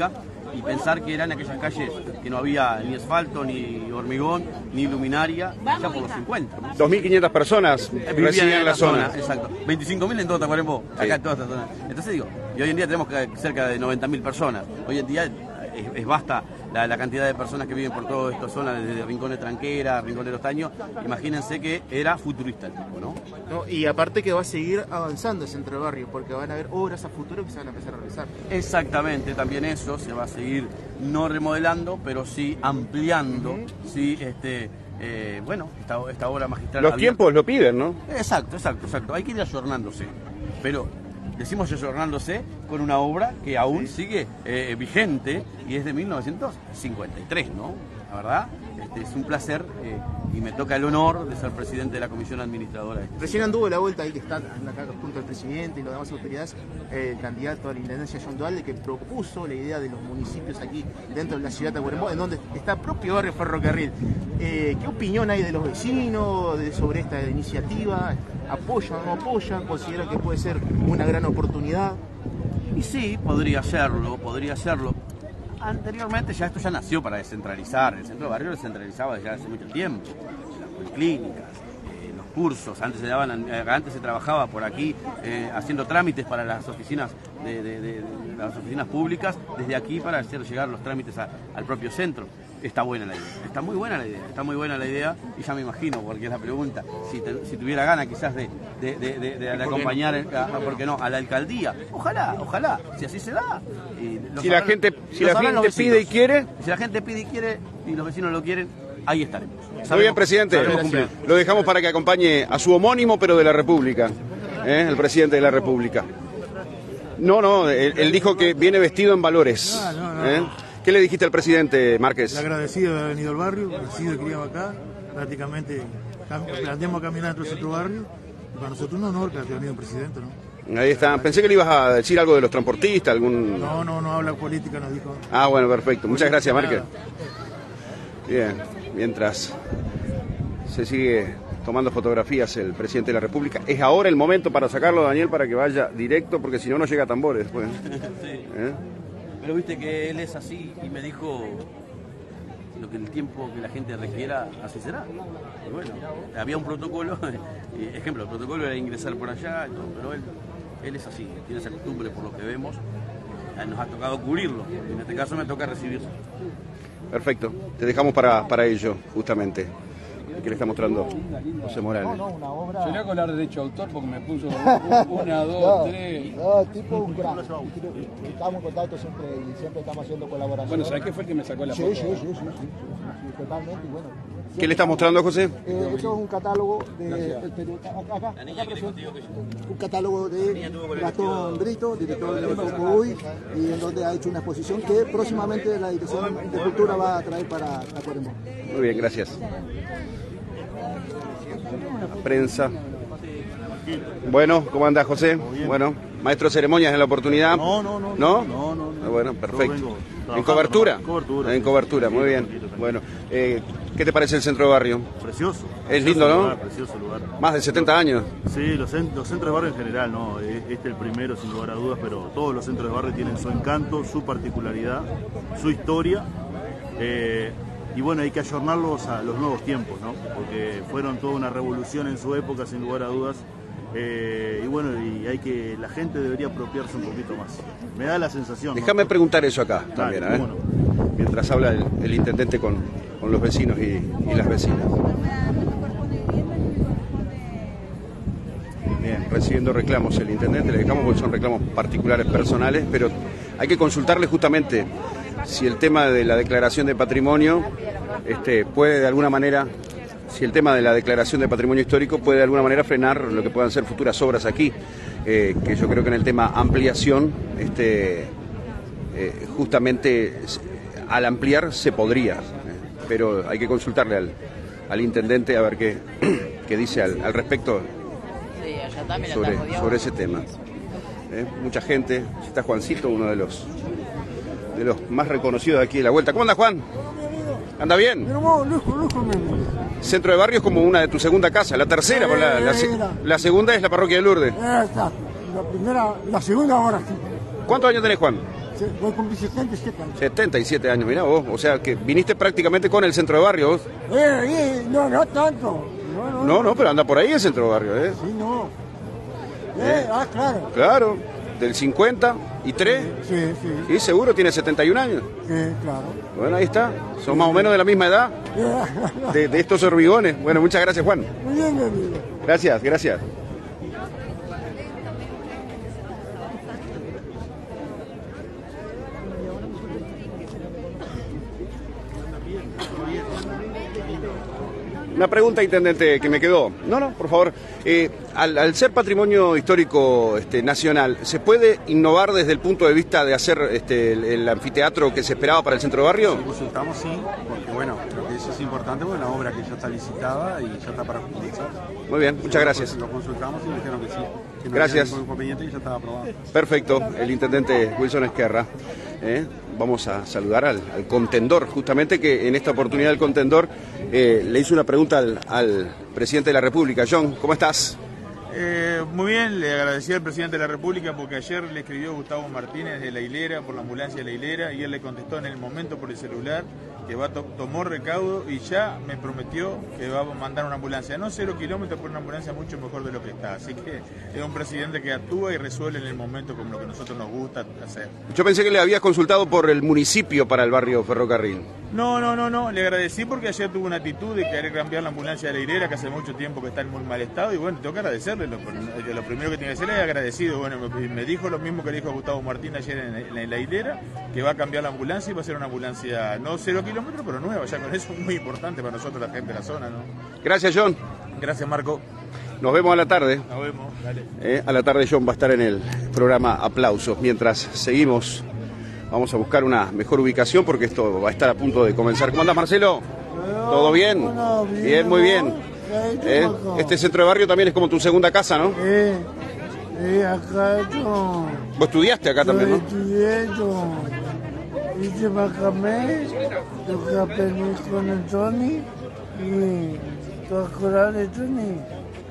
y pensar que eran aquellas calles que no había ni asfalto, ni hormigón, ni luminaria, ya por los 50. ¿no? 2.500 personas vivían en la zona. Exacto. 25.000 en todo Tacuarembó, acá en toda esta zona. Entonces digo, y hoy en día tenemos cerca de 90.000 personas. Hoy en día es basta la cantidad de personas que viven por toda esta zona, desde Rincón de Tranquera, Rincón de los Taños. Imagínense que era futurista el tipo, ¿no? Y aparte que va a seguir avanzando el centro de barrio, porque van a haber obras a futuro que se van a empezar a realizar. Exactamente, también eso se va a seguir no remodelando, pero sí ampliando, sí, bueno, esta obra magistral. Los tiempos lo piden, ¿no? Exacto. Hay que ir ayornándose, pero decimos ayornándose con una obra que aún sigue vigente y es de 1953, ¿no? La verdad, es un placer y me toca el honor de ser presidente de la comisión administradora. Recién anduvo la vuelta ahí que está acá junto al presidente y las demás autoridades, el candidato a la intendencia John Dualde, que propuso la idea de los municipios aquí dentro de la ciudad de Tacuarembó, en donde está el propio barrio Ferrocarril. ¿Qué opinión hay de los vecinos sobre esta iniciativa? ¿Apoyan o no apoyan? ¿Consideran que puede ser una gran oportunidad? Y sí, podría serlo. Anteriormente esto ya nació para descentralizar. El centro de barrio descentralizaba desde hace mucho tiempo. Las policlínicas, los cursos, antes se trabajaba por aquí haciendo trámites para las oficinas de las oficinas públicas, desde aquí para hacer llegar los trámites al propio centro. Está buena la idea, está muy buena la idea y ya me imagino, porque es la pregunta, si tuviera ganas quizás de acompañar, ¿por qué no? A la alcaldía. Ojalá, si así se da. Si la gente pide y quiere. Si la gente pide y quiere y los vecinos lo quieren, ahí estaremos. Muy bien, presidente. Lo dejamos para que acompañe a su homónimo, pero de la República, el presidente de la República. No, él dijo que viene vestido en valores. ¿Qué le dijiste al presidente, Márquez? Le agradecido de haber venido al barrio, nacido y criado acá, prácticamente planteamos caminar dentro del centro barrio, y para nosotros un honor que haya venido el presidente, ¿no? Ahí está, pensé que le ibas a decir algo de los transportistas, algún... No habla política, nos dijo. Ah, bueno, perfecto, muchas gracias, Márquez. Bien, mientras se sigue tomando fotografías el presidente de la República, es ahora el momento para sacarlo, Daniel, para que vaya directo, porque si no, no llega a tambores después. Sí. Pero viste que él es así y me dijo lo que el tiempo que la gente requiera, así será. Y bueno, había un protocolo, ejemplo, el protocolo era ingresar por allá, y todo, pero él es así, tiene esa costumbre por lo que vemos, nos ha tocado cubrirlo, y en este caso me toca recibirlo. Perfecto, te dejamos para ello, justamente. ¿Qué le está mostrando José Morales? Yo le hago hablar de derecho de autor porque me puso 1, 2, 3. No, tipo un crack. Estamos en contacto siempre y siempre estamos haciendo colaboración. Bueno, ¿sabes qué fue el que me sacó la foto? Sí, totalmente. Y bueno, ¿qué le está mostrando, José? Esto es un catálogo de... Acá, un catálogo de Gastón Brito, director de Cocobuy, y en donde ha hecho una exposición que próximamente la Dirección de Cultura va a traer para Tacuarembó. Muy bien, gracias. Prensa. Bueno, ¿cómo anda, José? Bueno, maestro de ceremonias en la oportunidad. No. Bueno, perfecto. ¿En cobertura? En cobertura, muy bien. Bueno, ¿qué te parece el centro de barrio? Precioso. Es lindo, ¿no? Lugar, precioso lugar. Más de 70 años. Sí, los centros de barrio en general, no. Este es el primero, sin lugar a dudas, pero todos los centros de barrio tienen su encanto, su particularidad, su historia. Y bueno, hay que ayornarlos a los nuevos tiempos, ¿no? Porque fueron toda una revolución en su época, sin lugar a dudas. Y bueno, la gente debería apropiarse un poquito más. Me da la sensación. Déjame preguntar eso acá también, bueno. Mientras habla el intendente con los vecinos y las vecinas. Bien, recibiendo reclamos el intendente, le dejamos porque son reclamos particulares, personales, pero hay que consultarle justamente si el tema de la declaración de patrimonio puede de alguna manera, si el tema de la declaración de patrimonio histórico puede de alguna manera frenar lo que puedan ser futuras obras aquí, que yo creo que en el tema ampliación, justamente al ampliar se podría, pero hay que consultarle al intendente a ver qué dice al respecto sobre ese tema. Mucha gente, está Juancito, uno de los más reconocidos de aquí de la vuelta. ¿Cómo anda, Juan? ¿Anda bien? Centro de barrio es como una de tu segunda casa, la tercera, la segunda es la parroquia de Lourdes. La segunda ahora sí. ¿Cuántos años tenés, Juan? Voy a cumplir 77 años. 77 años, mirá vos. O sea, que viniste prácticamente con el centro de barrio vos. No tanto. No, pero anda por ahí el centro de barrio, ¿eh? Sí, no. Claro. Claro, del 53. Sí. ¿Y seguro tiene 71 años? Sí, claro. Bueno, ahí está. Son más o menos de la misma edad de estos hormigones. Bueno, muchas gracias, Juan. Muy bien, mi amigo. Gracias. Una pregunta, intendente, que me quedó. No, por favor. Al ser patrimonio histórico nacional, ¿se puede innovar desde el punto de vista de hacer el anfiteatro que se esperaba para el centro de barrio? Lo consultamos, sí, porque bueno, creo que eso es importante, porque es una obra que ya está licitada y ya está para finalizar. Muy bien, muchas gracias. Lo consultamos y me dijeron que sí. Que no Gracias. había ningún inconveniente y ya estaba aprobado. Perfecto, el intendente Wilson Esquerra. Vamos a saludar al contendor, justamente que en esta oportunidad el contendor le hizo una pregunta al presidente de la República. John, ¿cómo estás? Muy bien, le agradecí al presidente de la República porque ayer le escribió Gustavo Martínez de La Hilera, por la ambulancia de La Hilera, y él le contestó en el momento por el celular que tomó recaudo y ya me prometió que va a mandar una ambulancia, no 0 kilómetros, pero una ambulancia mucho mejor de lo que está. Así que es un presidente que actúa y resuelve en el momento como lo que a nosotros nos gusta hacer. Yo pensé que le habías consultado por el municipio para el barrio Ferrocarril. No, le agradecí porque ayer tuvo una actitud de querer cambiar la ambulancia de La Hilera, que hace mucho tiempo que está en muy mal estado, y bueno, tengo que agradecerle, lo primero que tiene que hacer es agradecido. Bueno, me dijo lo mismo que dijo Gustavo Martín ayer en La Hilera, que va a cambiar la ambulancia y va a ser una ambulancia no 0 kilómetros, pero nueva, ya con eso es muy importante para nosotros, la gente de la zona, ¿no? Gracias, John. Gracias, Marco. Nos vemos a la tarde. Nos vemos, dale. A la tarde John va a estar en el programa Aplausos. Mientras seguimos, vamos a buscar una mejor ubicación porque esto va a estar a punto de comenzar. ¿Cómo andas, Marcelo? ¿Todo bien? Bien, muy bien. Este centro de barrio también es como tu segunda casa, ¿no? Acá yo... ¿Vos estudiaste acá también, no? Estudié, yo hice macramé, toqué aprendí con el Tony y toqué coral de Tony.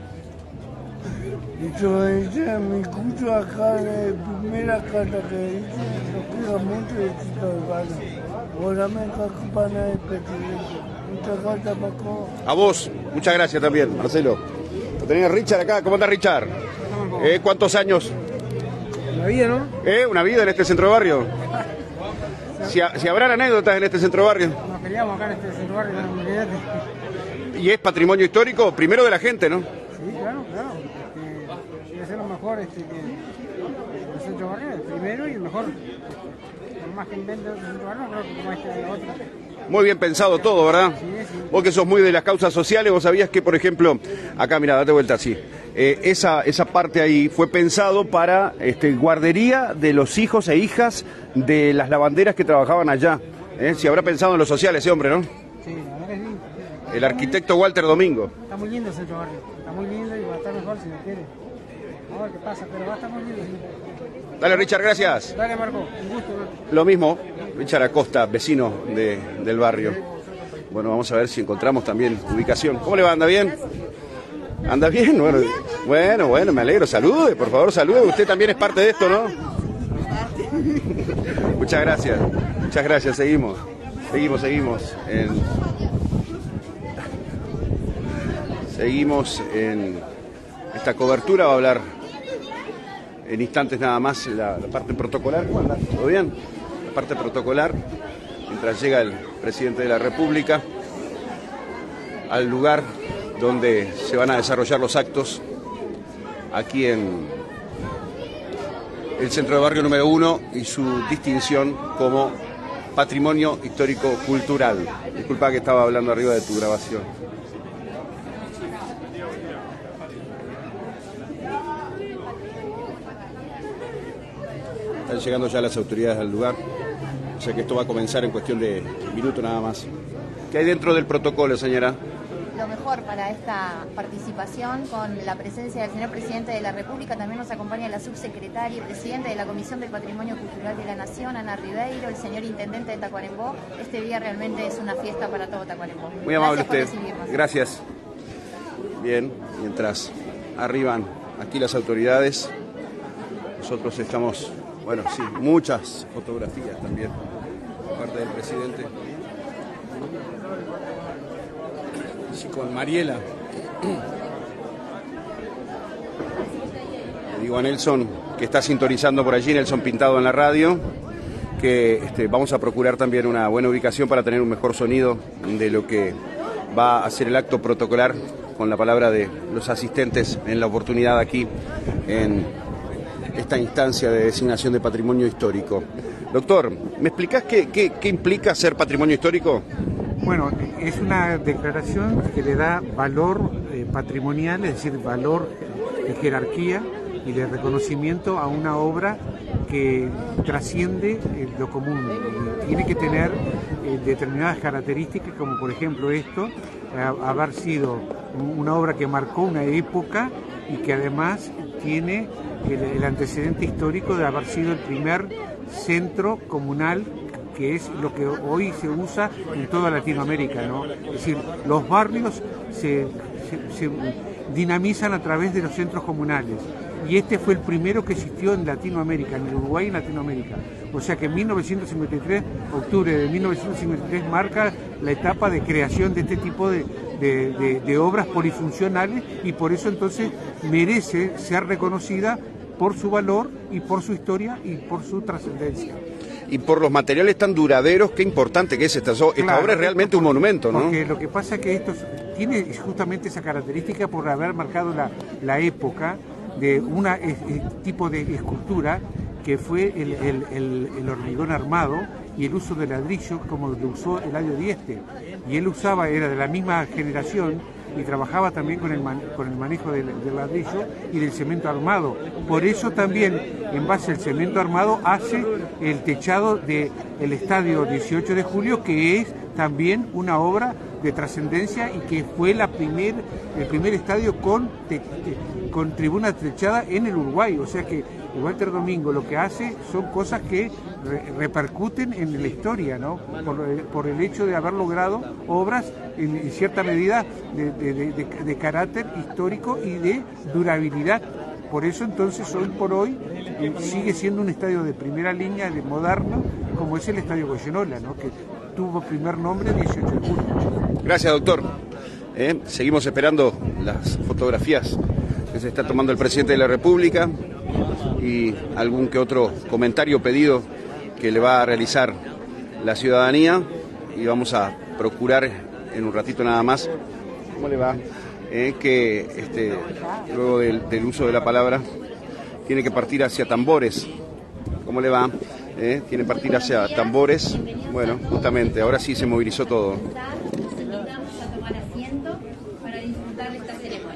Y yo hice mi curso acá de primera carta que hice, lo quiero mucho y estoy trabajando. Ahora me acompaña el presidente. Muchas gracias, Paco. A vos, muchas gracias también, Marcelo. Lo tenés a Richard acá. ¿Cómo anda, Richard? ¿Cuántos años? Una vida, ¿no? Una vida en este centro de barrio. Si habrán anécdotas en este centro de barrio. Nos queríamos acá en este centro de barrio, no, olvidate. Y es patrimonio histórico, primero de la gente, ¿no? Sí, claro. Debe ser lo mejor que el centro de barrio, el primero y el mejor. Por más que inventen el centro de barrio, creo que como este de la otra. Muy bien pensado todo, ¿verdad? Sí. Vos que sos muy de las causas sociales, vos sabías que, por ejemplo, acá, mira, date vuelta así. Esa parte ahí fue pensado para guardería de los hijos e hijas de las lavanderas que trabajaban allá. Si habrá pensado en lo social ese hombre, ¿no? Sí, la verdad que sí. El arquitecto Walter Domingo. Está muy lindo el centro de barrio. Está muy lindo y va a estar mejor si lo quiere. A ver qué pasa, pero va a estar muy lindo. Sí. Dale, Richard, gracias. Dale, Marco, un gusto. Lo mismo, Richard Acosta, vecino del barrio. Bueno, vamos a ver si encontramos también ubicación. ¿Cómo le va? ¿Anda bien? ¿Anda bien? Bueno, me alegro. Salude, por favor, salude. Usted también es parte de esto, ¿no? Muchas gracias. Seguimos en esta cobertura. Va a hablar en instantes nada más la parte protocolar. ¿Cómo anda? ¿Todo bien? La parte protocolar, mientras llega el presidente de la República al lugar donde se van a desarrollar los actos aquí en el centro de barrio número 1 y su distinción como patrimonio histórico cultural. Disculpa que estaba hablando arriba de tu grabación. Están llegando ya las autoridades al lugar, o sea que esto va a comenzar en cuestión de minutos nada más. ¿Qué hay dentro del protocolo, señora? Lo mejor para esta participación, con la presencia del señor presidente de la República, también nos acompaña la subsecretaria y presidenta de la Comisión del Patrimonio Cultural de la Nación, Ana Ribeiro, el señor intendente de Tacuarembó. Este día realmente es una fiesta para todo Tacuarembó. Muy amable usted. Gracias. Bien, mientras arriban aquí las autoridades, nosotros estamos Bueno, sí, muchas fotografías también por parte del presidente. Y con Mariela. Le digo a Nelson, que está sintonizando por allí, Nelson Pintado en la radio, que vamos a procurar también una buena ubicación para tener un mejor sonido de lo que va a ser el acto protocolar, con la palabra de los asistentes en la oportunidad aquí en esta instancia de designación de patrimonio histórico. Doctor, ¿me explicás qué implica ser patrimonio histórico? Bueno, es una declaración que le da valor patrimonial, es decir, valor de jerarquía y de reconocimiento a una obra que trasciende lo común. Tiene que tener determinadas características, como por ejemplo esto, haber sido una obra que marcó una época y que además tiene el antecedente histórico de haber sido el primer centro comunal, que es lo que hoy se usa en toda Latinoamérica, ¿no? Es decir, los barrios se dinamizan a través de los centros comunales. Y este fue el primero que existió en Latinoamérica, en el Uruguay y en Latinoamérica. O sea que en 1953, octubre de 1953, marca la etapa de creación de este tipo de obras polifuncionales, y por eso entonces merece ser reconocida por su valor y por su historia y por su trascendencia. Y por los materiales tan duraderos, qué importante que es esta obra, es realmente un monumento, ¿no? Porque lo que pasa es que esto tiene justamente esa característica por haber marcado la época de un tipo de escultura que fue el hormigón armado y el uso de ladrillo como lo usó Eladio Dieste. Y él era de la misma generación y trabajaba también con el manejo del ladrillo y del cemento armado. Por eso también, en base al cemento armado, hace el techado del Estadio 18 de Julio, que es también una obra de trascendencia y que fue el primer estadio con tribuna techada en el Uruguay. O sea que Walter Domingo lo que hace son cosas que repercuten en la historia, ¿no? Por el hecho de haber logrado obras en cierta medida de carácter histórico y de durabilidad. Por eso entonces hoy por hoy sigue siendo un estadio de primera línea, de moderno, como es el Estadio Goyenola, ¿no? Que tuvo primer nombre el 18 de julio. Gracias, doctor. Seguimos esperando las fotografías que se está tomando el presidente de la República y algún que otro comentario pedido que le va a realizar la ciudadanía, y vamos a procurar en un ratito nada más, ¿cómo le va? Que luego del uso de la palabra tiene que partir hacia tambores. ¿Cómo le va? Tiene que partir hacia tambores. Bueno, justamente, ahora sí se movilizó todo. Los invitamos a tomar asiento para disfrutar de esta ceremonia.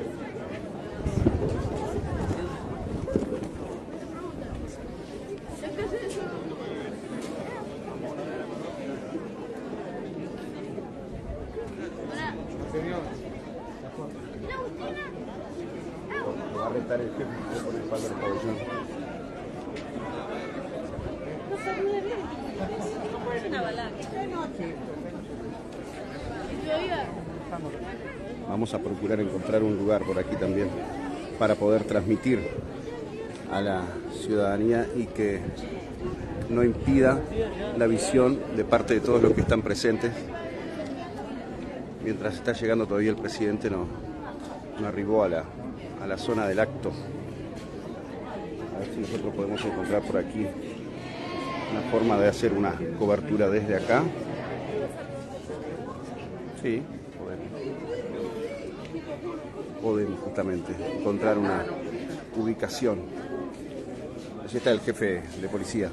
Va a retar el jefe por el palo del pabellón. Vamos a procurar encontrar un lugar por aquí también para poder transmitir a la ciudadanía y que no impida la visión de parte de todos los que están presentes. Mientras está llegando todavía el presidente, no arribó a la zona del acto. A ver si nosotros podemos encontrar por aquí una forma de hacer una cobertura desde acá. Sí, podemos justamente encontrar una ubicación. Allí está el jefe de policía.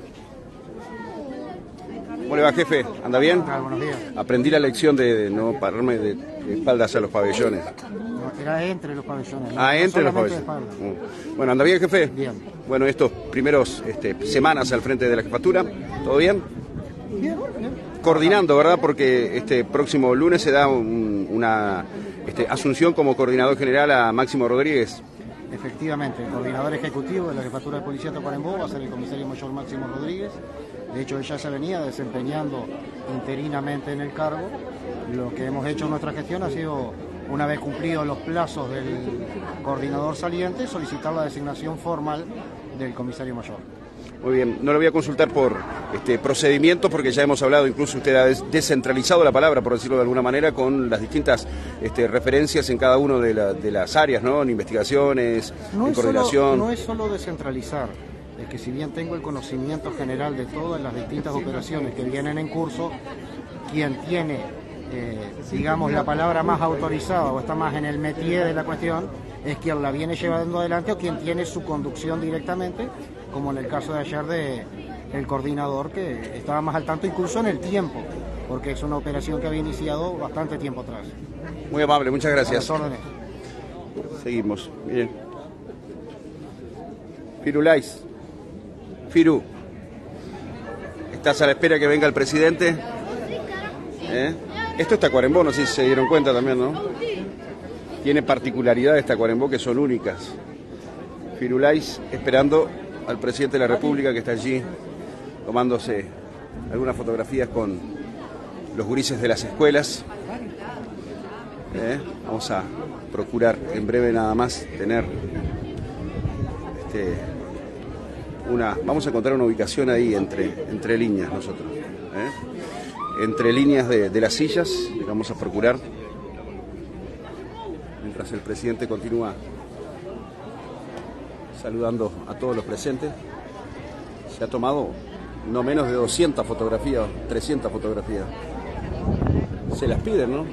¿Cómo le va, jefe? ¿Anda bien? Buenos días. Aprendí la lección de no pararme de espaldas a los pabellones. Era entre los pabellones. Ah, entre los pabellones. Bueno, ¿anda bien, jefe? Bien. Bueno, estos primeros semanas al frente de la jefatura, ¿todo bien? Bien. Coordinando, ¿verdad? Porque este próximo lunes se da una asunción como coordinador general a Máximo Rodríguez. Efectivamente, el coordinador ejecutivo de la Jefatura de Policía de Tacuarembó va a ser el comisario mayor Máximo Rodríguez. De hecho, él ya se venía desempeñando interinamente en el cargo. Lo que hemos hecho en nuestra gestión ha sido, una vez cumplidos los plazos del coordinador saliente, solicitar la designación formal del comisario mayor. Muy bien, no lo voy a consultar por procedimientos porque ya hemos hablado, incluso usted ha descentralizado la palabra, por decirlo de alguna manera, con las distintas referencias en cada una de las áreas, ¿no? En investigaciones, en coordinación. No es solo descentralizar, es que si bien tengo el conocimiento general de todas las distintas operaciones que vienen en curso, quien tiene, digamos, la palabra más autorizada o está más en el métier de la cuestión, es quien la viene llevando adelante o quien tiene su conducción directamente, como en el caso de ayer del coordinador, que estaba más al tanto incluso en el tiempo, porque es una operación que había iniciado bastante tiempo atrás. Muy amable, muchas gracias. A las órdenes. Seguimos, bien. Firulais. Firu, ¿estás a la espera que venga el presidente? Esto es Tacuarembó, no sé si se dieron cuenta también, ¿no? Tiene particularidades Tacuarembó que son únicas. Firulais esperando al presidente de la República, que está allí tomándose algunas fotografías con los gurises de las escuelas. Vamos a procurar en breve nada más tener vamos a encontrar una ubicación ahí entre líneas nosotros, entre líneas de las sillas. Vamos a procurar, mientras el presidente continúa saludando a todos los presentes. Se ha tomado no menos de 200 fotografías, 300 fotografías. Se las piden, ¿no?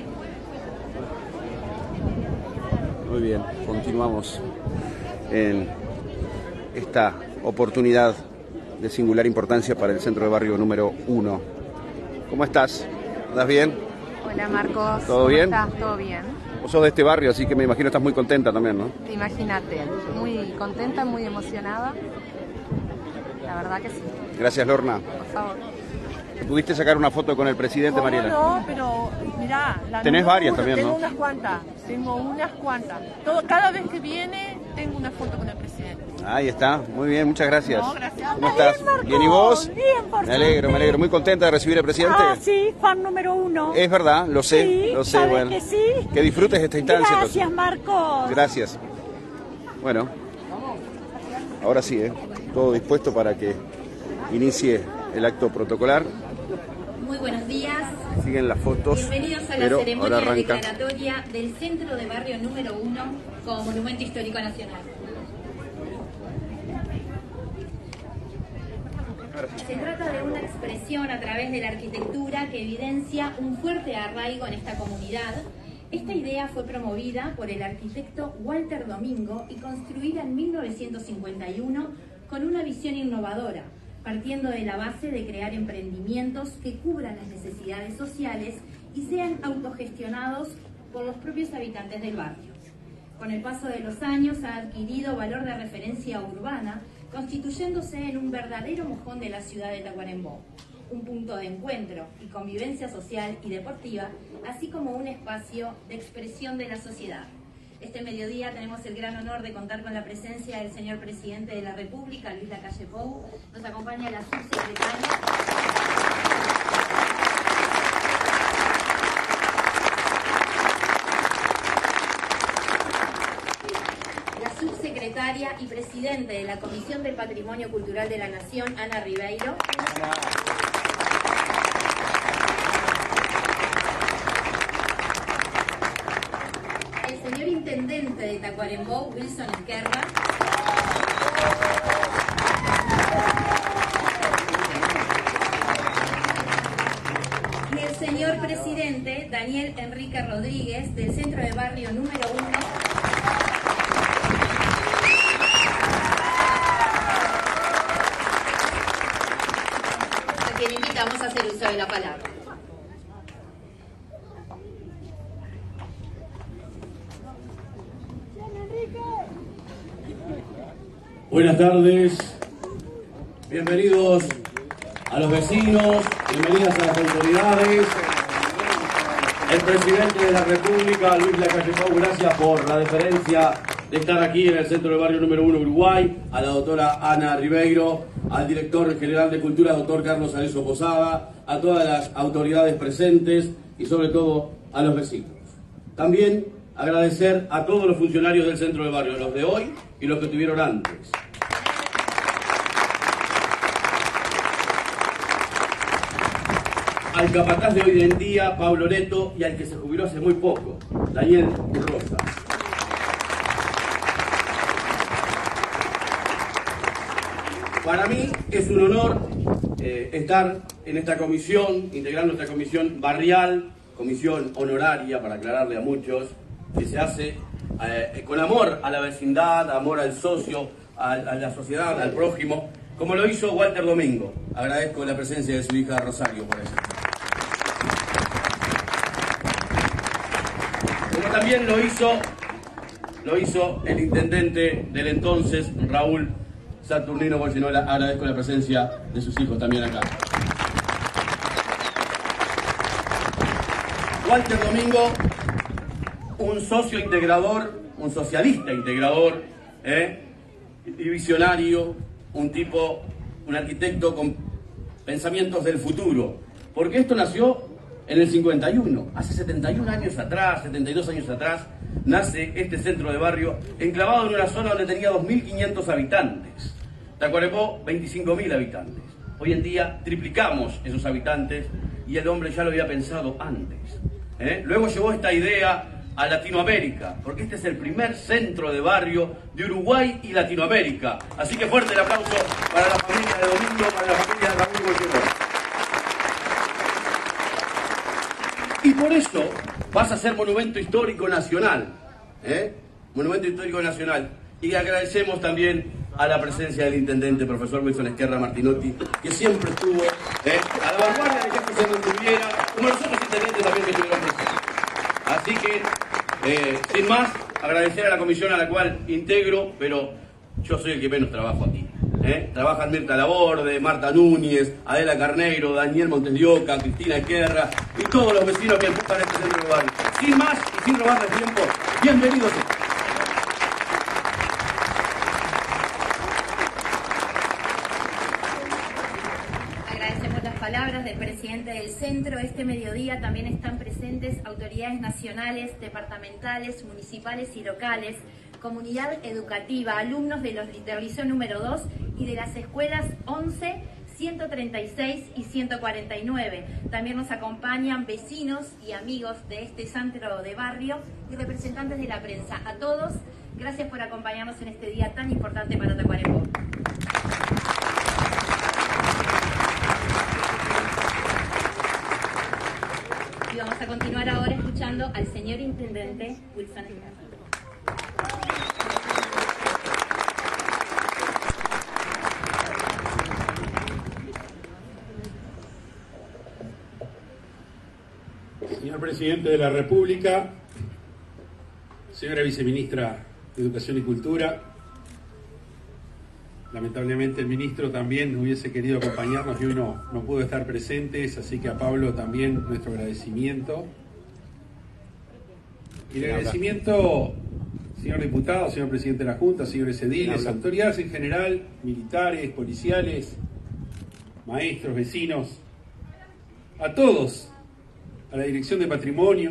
Muy bien, continuamos en esta oportunidad de singular importancia para el centro de barrio número 1. ¿Cómo estás? ¿Estás bien? Hola Marcos. ¿Todo bien? ¿Cómo estás? ¿Todo bien? Vos sos de este barrio, así que me imagino estás muy contenta también, ¿no? Imagínate, muy contenta, muy emocionada. La verdad que sí. Gracias, Lorna. Por favor. ¿Pudiste sacar una foto con el presidente, Mariela? No, pero mirá, tenés varias también, tengo ¿no? Tengo unas cuantas. Cada vez que viene tengo una foto con el presidente. Ahí está, muy bien, muchas gracias. No, gracias. ¿Cómo estás? ¿Bien y vos? Bien, por Me alegro. Muy contenta de recibir al presidente. Sí, fan número 1. Es verdad, lo sé, sí, lo sé. Bueno, que sí. Que disfrutes esta instancia. Gracias, Marcos. Gracias. Bueno, ahora sí, todo dispuesto para que inicie el acto protocolar. Muy buenos días. Siguen las fotos. Bienvenidos a la ceremonia declaratoria del centro de barrio número 1 como Monumento Histórico Nacional. Se trata de una expresión a través de la arquitectura que evidencia un fuerte arraigo en esta comunidad. Esta idea fue promovida por el arquitecto Walter Domingo y construida en 1951 con una visión innovadora, partiendo de la base de crear emprendimientos que cubran las necesidades sociales y sean autogestionados por los propios habitantes del barrio. Con el paso de los años ha adquirido valor de referencia urbana, constituyéndose en un verdadero mojón de la ciudad de Tacuarembó, un punto de encuentro y convivencia social y deportiva, así como un espacio de expresión de la sociedad. Este mediodía tenemos el gran honor de contar con la presencia del señor presidente de la República, Luis Lacalle Pou. Nos acompaña la subsecretaria. La subsecretaria y presidente de la Comisión del Patrimonio Cultural de la Nación, Ana Ribeiro. El señor intendente de Tacuarembó, Wilson Esquerra. Y el señor presidente, Daniel Enrique Rodríguez, del centro de barrio número 1. A quien invitamos a hacer uso de la palabra. Buenas tardes, bienvenidos a los vecinos, bienvenidas a las autoridades, el presidente de la República, Luis Lacalle Pou, gracias por la deferencia de estar aquí en el centro del barrio número 1 Uruguay, a la doctora Ana Ribeiro, al director general de Cultura, doctor Carlos Alesio Posada, a todas las autoridades presentes y sobre todo a los vecinos. También agradecer a todos los funcionarios del centro del barrio, los de hoy y los que estuvieron antes. al capataz de hoy en día, Pablo Leto, y al que se jubiló hace muy poco, Daniel Rosa. Para mí es un honor estar en esta comisión, integrando esta comisión barrial, comisión honoraria, para aclararle a muchos, que se hace con amor a la vecindad, amor al socio, a la sociedad, al prójimo, como lo hizo Walter Domingo. Agradezco la presencia de su hija Rosario por eso. Como también lo hizo el intendente del entonces, Raúl Saturnino Goyenola. Agradezco la presencia de sus hijos también acá. Walter Domingo, un socio integrador, un socialista integrador, y visionario, un arquitecto con pensamientos del futuro. Porque esto nació en el 51, hace 71 años atrás, 72 años atrás, nace este centro de barrio enclavado en una zona donde tenía 2.500 habitantes. Tacuarembó, 25.000 habitantes. Hoy en día triplicamos esos habitantes y el hombre ya lo había pensado antes. Luego llevó esta idea a Latinoamérica, porque este es el primer centro de barrio de Uruguay y Latinoamérica. Así que fuerte el aplauso para la familia de Domingo, para la familia de Raúl Goyenola. Y por eso pasa a ser monumento histórico nacional. Monumento histórico nacional. Y agradecemos también a la presencia del intendente, profesor Wilson Esquerra Martinotti, que siempre estuvo a la vanguardia de que esto se mantuviera, como los otros intendentes también que estuvieron presentes. Así que, sin más, agradecer a la comisión a la cual integro, pero yo soy el que menos trabajo aquí. Trabajan Mirta Laborde, Marta Núñez, Adela Carneiro, Daniel Montes de Oca, Cristina Esquerra y todos los vecinos que empujan este centro de barrio. Sin más y sin robarles tiempo, bienvenidos. Agradecemos las palabras del presidente del centro. Este mediodía también están presentes autoridades nacionales, departamentales, municipales y locales, comunidad educativa, alumnos del liceo número 2 y de las escuelas 11, 136 y 149. También nos acompañan vecinos y amigos de este centro de barrio y representantes de la prensa. A todos, gracias por acompañarnos en este día tan importante para Tacuarembó. Y vamos a continuar ahora escuchando al señor intendente Wilson Esquerra. Señor Presidente de la República, señora Viceministra de Educación y Cultura, lamentablemente el ministro también hubiese querido acompañarnos y hoy no pudo estar presentes, así que a Pablo también nuestro agradecimiento. Y el agradecimiento, señor diputado, señor presidente de la Junta, señores ediles, autoridades en general, militares, policiales, maestros, vecinos, a todos, a la Dirección de Patrimonio,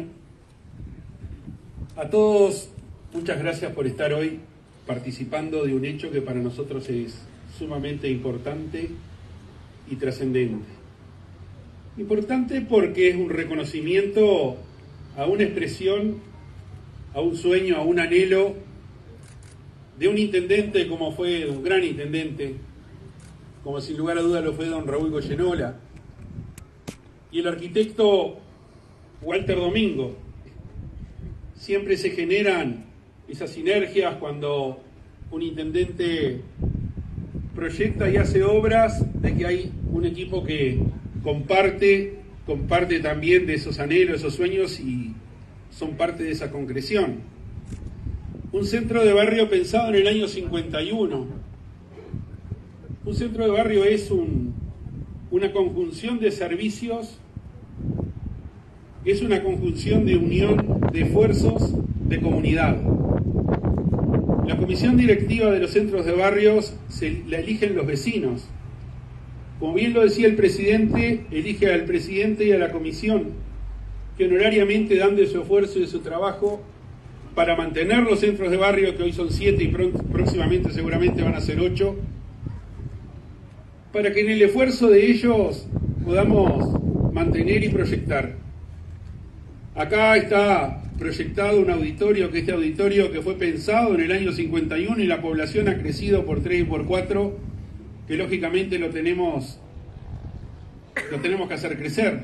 a todos, muchas gracias por estar hoy participando de un hecho que para nosotros es sumamente importante y trascendente. Importante porque es un reconocimiento a una expresión, a un sueño, a un anhelo de un intendente como fue un gran intendente, como sin lugar a dudas lo fue don Raúl Goyenola, y el arquitecto Walter Domingo. Siempre se generan esas sinergias cuando un intendente proyecta y hace obras, de que hay un equipo que comparte también de esos anhelos, esos sueños y son parte de esa concreción. Un centro de barrio pensado en el año 51. Un centro de barrio es una conjunción de servicios, es una conjunción de unión de esfuerzos de comunidad. La comisión directiva de los centros de barrios la eligen los vecinos. Como bien lo decía el presidente, elige al presidente y a la comisión, que honorariamente dan de su esfuerzo y de su trabajo para mantener los centros de barrio, que hoy son 7 y próximamente seguramente van a ser 8, para que en el esfuerzo de ellos podamos mantener y proyectar. Acá está proyectado un auditorio, que este auditorio que fue pensado en el año 51 y la población ha crecido por 3 y por 4, que lógicamente lo tenemos que hacer crecer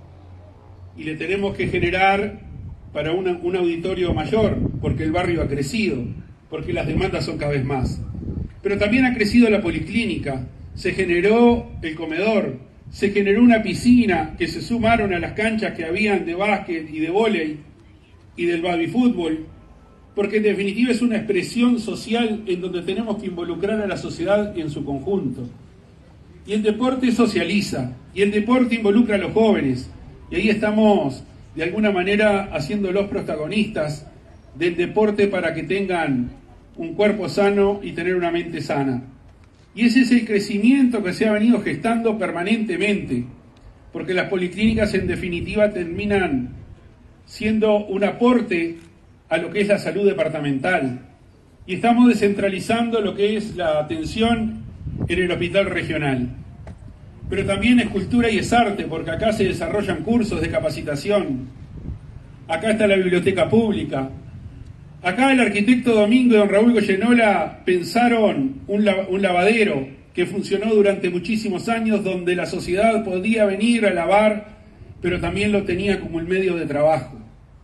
y le tenemos que generar para un auditorio mayor, porque el barrio ha crecido, porque las demandas son cada vez más. Pero también ha crecido la policlínica, se generó el comedor, se generó una piscina que se sumaron a las canchas que habían de básquet y de vóley y del baby fútbol, porque en definitiva es una expresión social en donde tenemos que involucrar a la sociedad en su conjunto. Y el deporte socializa, y el deporte involucra a los jóvenes, y ahí estamos de alguna manera haciéndolos protagonistas del deporte para que tengan un cuerpo sano y tener una mente sana. Y ese es el crecimiento que se ha venido gestando permanentemente, porque las policlínicas en definitiva terminan siendo un aporte a lo que es la salud departamental. Y estamos descentralizando lo que es la atención en el hospital regional. Pero también es cultura y es arte, porque acá se desarrollan cursos de capacitación. Acá está la biblioteca pública. Acá el arquitecto Domingo y don Raúl Goyenola pensaron un lavadero que funcionó durante muchísimos años, donde la sociedad podía venir a lavar, pero también lo tenía como el medio de trabajo.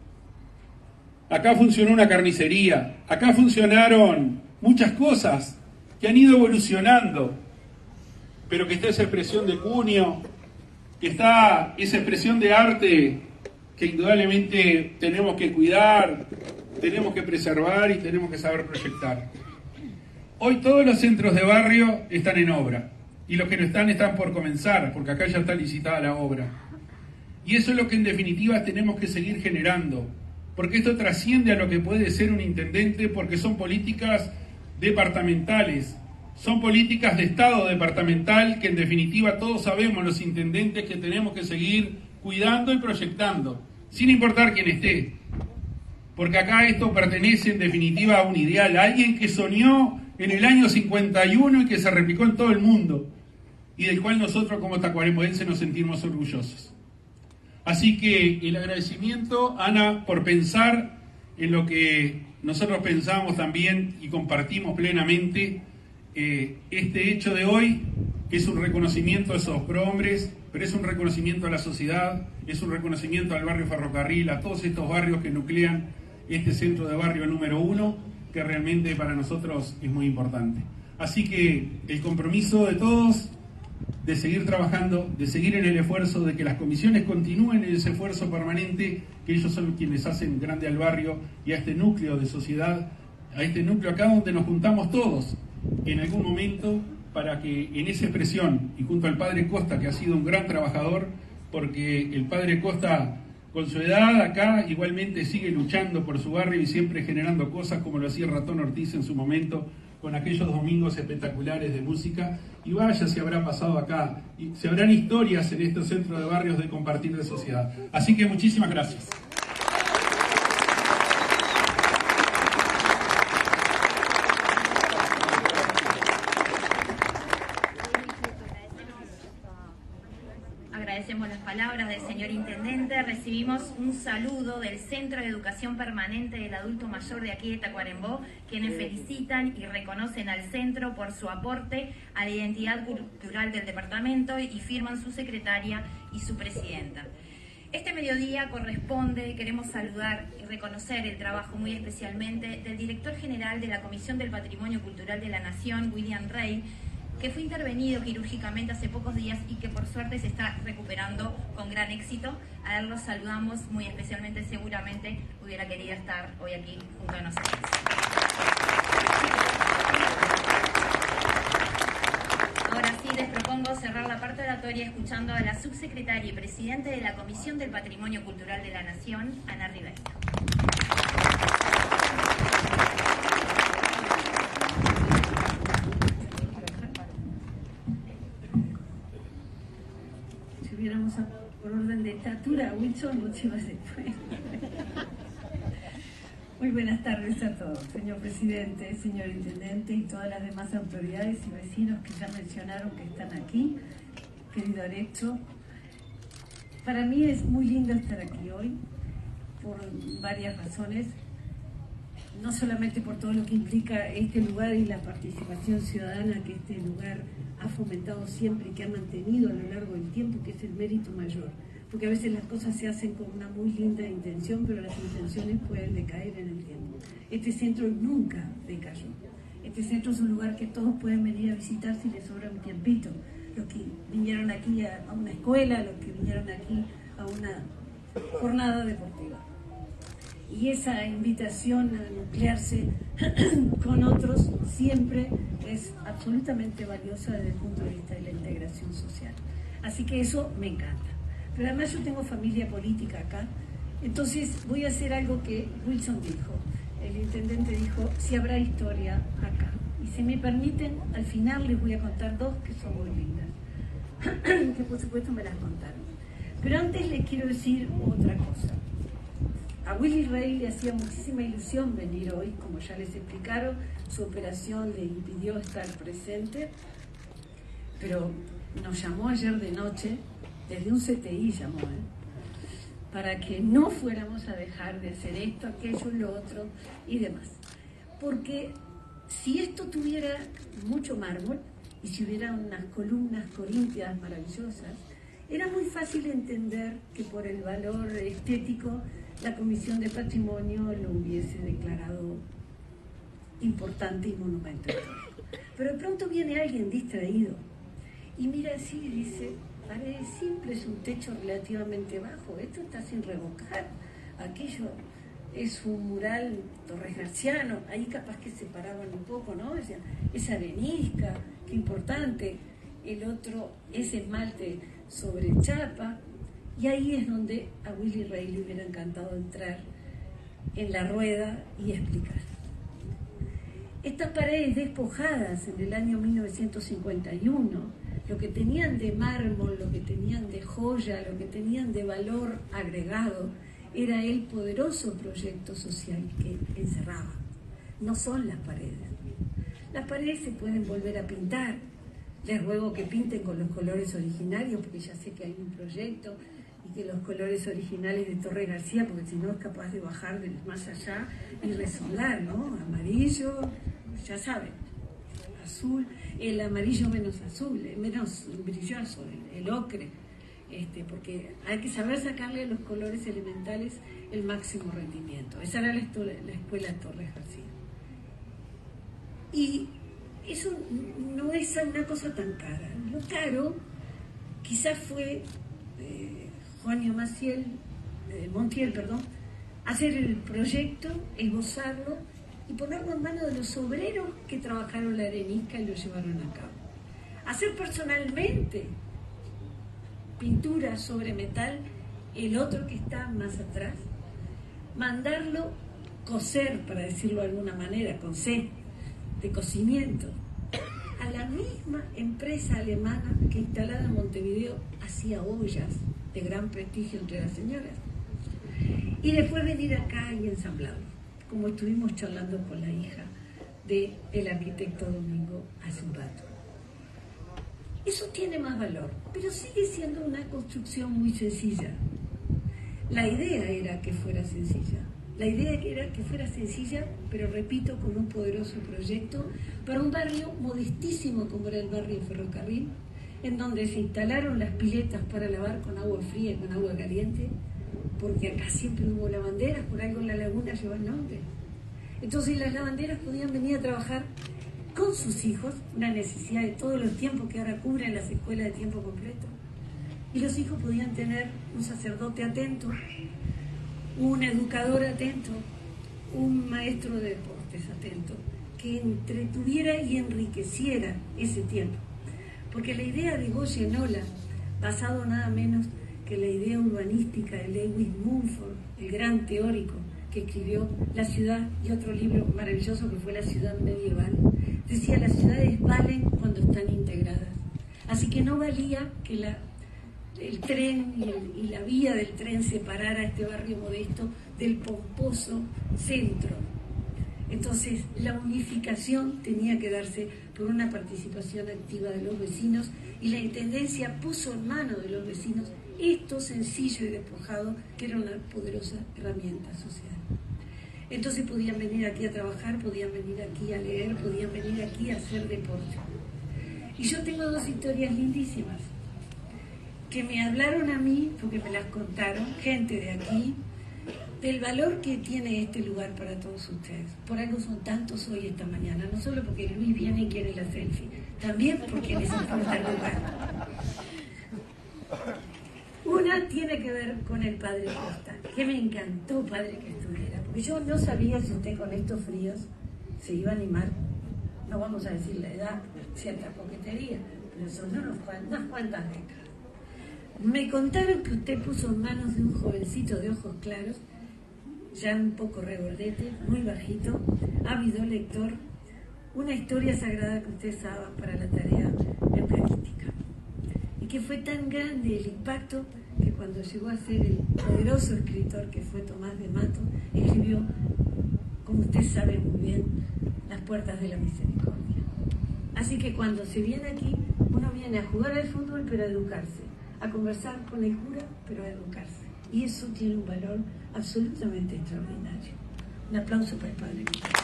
Acá funcionó una carnicería, acá funcionaron muchas cosas que han ido evolucionando, pero que está esa expresión de cuño, que está esa expresión de arte que indudablemente tenemos que cuidar, tenemos que preservar y tenemos que saber proyectar. Hoy todos los centros de barrio están en obra, y los que no están por comenzar, porque acá ya está licitada la obra. Y eso es lo que en definitiva tenemos que seguir generando, porque esto trasciende a lo que puede ser un intendente, porque son políticas departamentales, son políticas de Estado departamental que en definitiva todos sabemos los intendentes que tenemos que seguir cuidando y proyectando, sin importar quién esté. Porque acá esto pertenece en definitiva a un ideal, a alguien que soñó en el año 51 y que se replicó en todo el mundo, y del cual nosotros como tacuarembóenses nos sentimos orgullosos. Así que el agradecimiento, Ana, por pensar en lo que nosotros pensamos también y compartimos plenamente. Este hecho de hoy es un reconocimiento a esos prohombres, pero es un reconocimiento a la sociedad, es un reconocimiento al barrio Ferrocarril, a todos estos barrios que nuclean este centro de barrio número 1, que realmente para nosotros es muy importante. Así que el compromiso de todos de seguir trabajando, de seguir en el esfuerzo, de que las comisiones continúen en ese esfuerzo permanente, que ellos son quienes hacen grande al barrio y a este núcleo de sociedad, a este núcleo acá donde nos juntamos todos en algún momento para que en esa expresión, y junto al padre Costa, que ha sido un gran trabajador, porque el padre Costa con su edad acá igualmente sigue luchando por su barrio y siempre generando cosas como lo hacía el Ratón Ortiz en su momento, con aquellos domingos espectaculares de música, y vaya si habrá pasado acá, y se habrán historias en estos centros de barrios de compartir de sociedad. Así que muchísimas gracias. Agradecemos las palabras del señor Intendente. Recibimos un saludo del Centro de Educación Permanente del Adulto Mayor de aquí de Tacuarembó, quienes felicitan y reconocen al centro por su aporte a la identidad cultural del departamento y firman su secretaria y su presidenta. Este mediodía queremos saludar y reconocer el trabajo muy especialmente del director general de la Comisión del Patrimonio Cultural de la Nación, William Rey, que fue intervenido quirúrgicamente hace pocos días y que por suerte se está recuperando con gran éxito. A él lo saludamos muy especialmente, seguramente hubiera querido estar hoy aquí junto a nosotros. Ahora sí, les propongo cerrar la parte oratoria escuchando a la subsecretaria y presidente de la Comisión del Patrimonio Cultural de la Nación, Ana Ribeiro. Viéramos por orden de estatura, Wilson, mucho más después. Muy buenas tardes a todos, señor presidente, señor intendente y todas las demás autoridades y vecinos que ya mencionaron que están aquí. Querido Arecho, Para mí es muy lindo estar aquí hoy, por varias razones, no solamente por todo lo que implica este lugar y la participación ciudadana que este lugar ha fomentado siempre y que ha mantenido a lo largo del tiempo, que es el mérito mayor, porque a veces las cosas se hacen con una muy linda intención, pero las intenciones pueden decaer en el tiempo. Este centro nunca decayó. Este centro es un lugar que todos pueden venir a visitar si les sobra un tiempito. Los que vinieron aquí a una escuela, los que vinieron aquí a una jornada deportiva. Y esa invitación a nuclearse con otros siempre es absolutamente valiosa desde el punto de vista de la integración social. Así que eso me encanta. Pero además yo tengo familia política acá, entonces voy a hacer algo que Wilson dijo. El intendente dijo, si habrá historia acá. Y si me permiten, al final les voy a contar dos que son muy lindas, que por supuesto me las contaron. Pero antes les quiero decir otra cosa. A Willy Rey le hacía muchísima ilusión venir hoy, como ya les explicaron, su operación le impidió estar presente, pero nos llamó ayer de noche, desde un CTI llamó, para que no fuéramos a dejar de hacer esto, aquello, lo otro y demás. Porque si esto tuviera mucho mármol y si hubiera unas columnas corintias maravillosas, era muy fácil entender que por el valor estético la Comisión de Patrimonio lo hubiese declarado importante y monumento. Pero de pronto viene alguien distraído y mira así y dice, paredes simples, un techo relativamente bajo, esto está sin revocar, aquello es un mural torresgarciano, ahí capaz que se paraban un poco, ¿no? Decían, esa arenisca, qué importante, el otro es esmalte sobre chapa, y ahí es donde a Willy Rey le hubiera encantado entrar en la rueda y explicar. Estas paredes despojadas en el año 1951, lo que tenían de mármol, lo que tenían de joya, lo que tenían de valor agregado, era el poderoso proyecto social que encerraba. No son las paredes. Las paredes se pueden volver a pintar. Les ruego que pinten con los colores originarios, porque ya sé que hay un proyecto, y que los colores originales de Torre García, porque si no es capaz de bajar del más allá y resonar, ¿no? Amarillo, ya saben, azul, el amarillo menos azul, menos brilloso, el ocre, porque hay que saber sacarle a los colores elementales el máximo rendimiento. Esa era la escuela Torres García. Y eso no es una cosa tan cara. Lo caro quizás fue Juanio Montiel, hacer el proyecto, esbozarlo y ponerlo en manos de los obreros que trabajaron la arenisca y lo llevaron a cabo. Hacer personalmente pintura sobre metal, el otro que está más atrás, mandarlo coser, para decirlo de alguna manera, con C, de cocimiento, a la misma empresa alemana que instalada en Montevideo hacía ollas de gran prestigio entre las señoras. Y después venir acá y ensamblarlo, como estuvimos charlando con la hija del arquitecto Domingo hace un rato. Eso tiene más valor, pero sigue siendo una construcción muy sencilla. La idea era que fuera sencilla. La idea era que fuera sencilla, pero repito, con un poderoso proyecto para un barrio modestísimo como era el barrio Ferrocarril, en donde se instalaron las piletas para lavar con agua fría y con agua caliente, porque acá siempre hubo lavanderas, por algo la laguna lleva el nombre. Entonces las lavanderas podían venir a trabajar con sus hijos, una necesidad de todos los tiempos que ahora cubren las escuelas de tiempo completo. Y los hijos podían tener un sacerdote atento, un educador atento, un maestro de deportes atento, que entretuviera y enriqueciera ese tiempo. Porque la idea de Goyenola, basado nada menos que la idea urbanística de Lewis Mumford, el gran teórico que escribió La ciudad y otro libro maravilloso que fue La ciudad medieval, decía: las ciudades valen cuando están integradas. Así que no valía que el tren y la vía del tren separara este barrio modesto del pomposo centro. Entonces la unificación tenía que darse por una participación activa de los vecinos, y la Intendencia puso en manos de los vecinos esto sencillo y despojado, que era una poderosa herramienta social. Entonces podían venir aquí a trabajar, podían venir aquí a leer, podían venir aquí a hacer deporte. Y yo tengo dos historias lindísimas, que me hablaron a mí, porque me las contaron, gente de aquí, del valor que tiene este lugar para todos ustedes. Por algo son tantos hoy esta mañana, no solo porque Luis viene y quiere la selfie, también porque les importa el lugar. Una tiene que ver con el padre Costa, que me encantó, padre, que estuviera, porque yo no sabía si usted con estos fríos se iba a animar, no vamos a decir la edad, cierta coquetería, pero son unas cuantas décadas. Me contaron que usted puso en manos de un jovencito de ojos claros, ya un poco regordete, muy bajito, ávido lector, una historia sagrada que usted usaba para la tarea eucarística. Y que fue tan grande el impacto que cuando llegó a ser el poderoso escritor que fue Tomás de Mato, escribió, como usted sabe muy bien, Las puertas de la misericordia. Así que cuando se viene aquí, uno viene a jugar al fútbol pero a educarse, a conversar con el cura pero a educarse. Y eso tiene un valor absolutamente extraordinario. Un aplauso para el padre.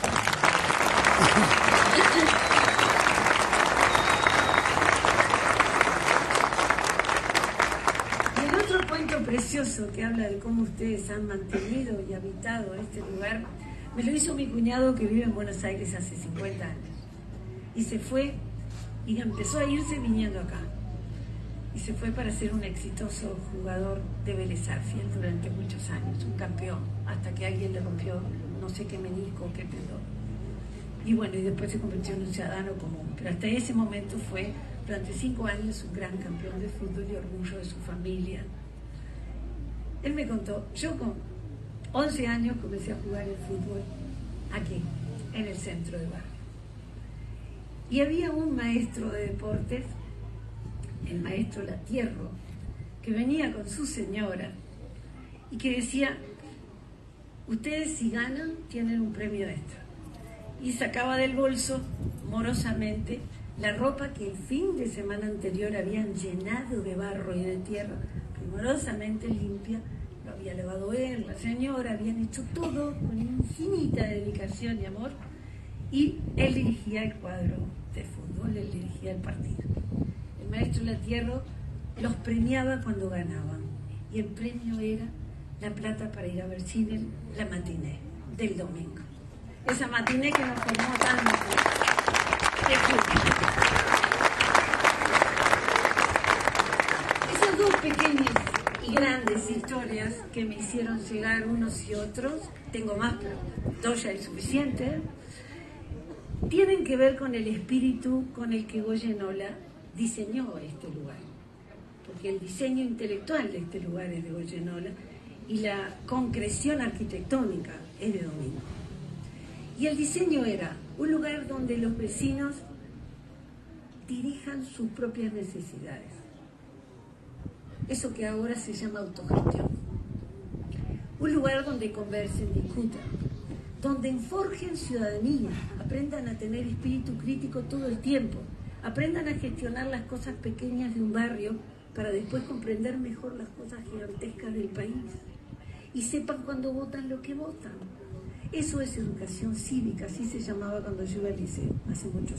Y el otro cuento precioso que habla de cómo ustedes han mantenido y habitado este lugar, me lo hizo mi cuñado que vive en Buenos Aires hace 50 años. Y se fue y empezó a irse viniendo acá. Y se fue para ser un exitoso jugador de Vélez Sarsfield durante muchos años, un campeón, hasta que alguien le rompió no sé qué menisco o qué tendón. Y bueno, y después se convirtió en un ciudadano común. Pero hasta ese momento fue, durante 5 años, un gran campeón de fútbol y orgullo de su familia. Él me contó, yo con 11 años comencé a jugar el fútbol aquí, en el centro de barrio. Y había un maestro de deportes, el maestro Latierro, que venía con su señora y que decía, ustedes si ganan tienen un premio extra. Y sacaba del bolso, morosamente, la ropa que el fin de semana anterior habían llenado de barro y de tierra, primorosamente limpia, lo había lavado él, la señora, habían hecho todo con infinita dedicación y amor, y él dirigía el cuadro de fútbol, él dirigía el partido. El maestro Latierro los premiaba cuando ganaban, y el premio era la plata para ir a ver cine, la matiné del domingo. Esa matiné que nos formó tanto de fútbol. Esas dos pequeñas y grandes historias que me hicieron llegar unos y otros, tengo más, pero dos ya es suficiente, tienen que ver con el espíritu con el que Goyenola diseñó este lugar, porque el diseño intelectual de este lugar es de Goyenola y la concreción arquitectónica es de Domingo. Y el diseño era un lugar donde los vecinos dirijan sus propias necesidades, eso que ahora se llama autogestión, un lugar donde conversen, discutan, donde enforjen ciudadanía, aprendan a tener espíritu crítico todo el tiempo, aprendan a gestionar las cosas pequeñas de un barrio para después comprender mejor las cosas gigantescas del país y sepan cuando votan lo que votan. Eso es educación cívica, así se llamaba cuando yo iba al liceo, hace muchos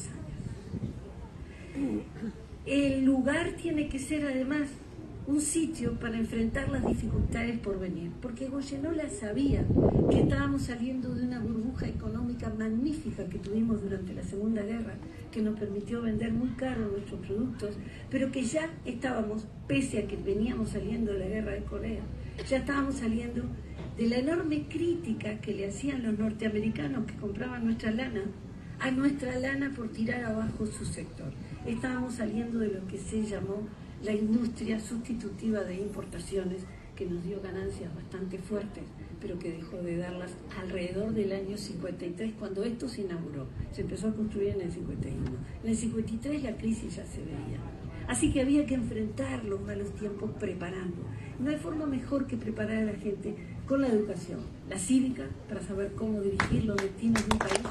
años. El lugar tiene que ser además un sitio para enfrentar las dificultades por venir, porque Goyenola sabía que estábamos saliendo de una burbuja económica magnífica que tuvimos durante la Segunda Guerra, que nos permitió vender muy caro nuestros productos, pero que ya estábamos, pese a que veníamos saliendo de la Guerra de Corea, ya estábamos saliendo de la enorme crítica que le hacían los norteamericanos que compraban nuestra lana, a nuestra lana por tirar abajo su sector. Estábamos saliendo de lo que se llamó la industria sustitutiva de importaciones, que nos dio ganancias bastante fuertes, pero que dejó de darlas alrededor del año 53, cuando esto se inauguró. Se empezó a construir en el 51. En el 53 la crisis ya se veía. Así que había que enfrentar los malos tiempos preparando. No hay forma mejor que preparar a la gente con la educación, la cívica, para saber cómo dirigir los destinos de un país,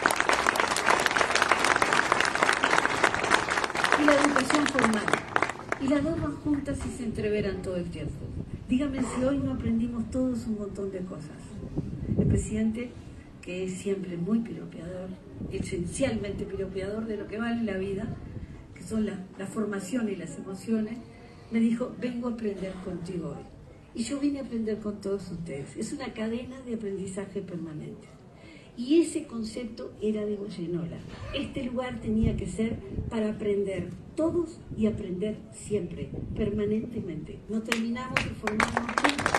y la educación formal, Y las dos van juntas y se entreveran todo el tiempo. Díganme si hoy no aprendimos todos un montón de cosas. El presidente, que es siempre muy piropeador, esencialmente piropeador de lo que vale la vida, que son la formación y las emociones, me dijo, vengo a aprender contigo hoy. Y yo vine a aprender con todos ustedes. Es una cadena de aprendizaje permanente. Y ese concepto era de Goyenola. Este lugar tenía que ser para aprender todos y aprender siempre, permanentemente. No terminamos de formarnos juntos.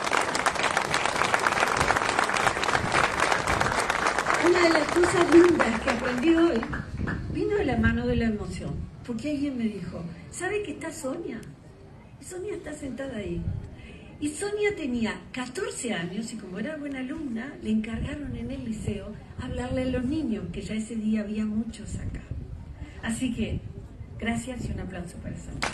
Una de las cosas lindas que aprendí hoy vino de la mano de la emoción. Porque alguien me dijo, ¿sabe que está Sonia? Sonia está sentada ahí. Y Sonia tenía 14 años y como era buena alumna, le encargaron en el liceo hablarle a los niños, que ya ese día había muchos acá. Así que, gracias y un aplauso para Sonia.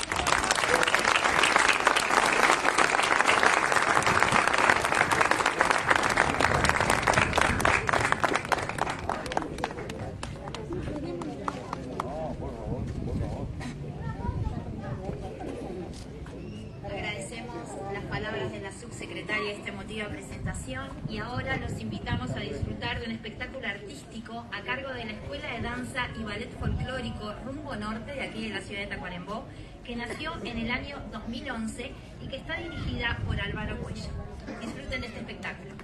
Subsecretaria de esta emotiva presentación y ahora los invitamos a disfrutar de un espectáculo artístico a cargo de la Escuela de Danza y Ballet Folclórico Rumbo Norte de aquí de la ciudad de Tacuarembó, que nació en el año 2011 y que está dirigida por Álvaro Cuello. Disfruten de este espectáculo.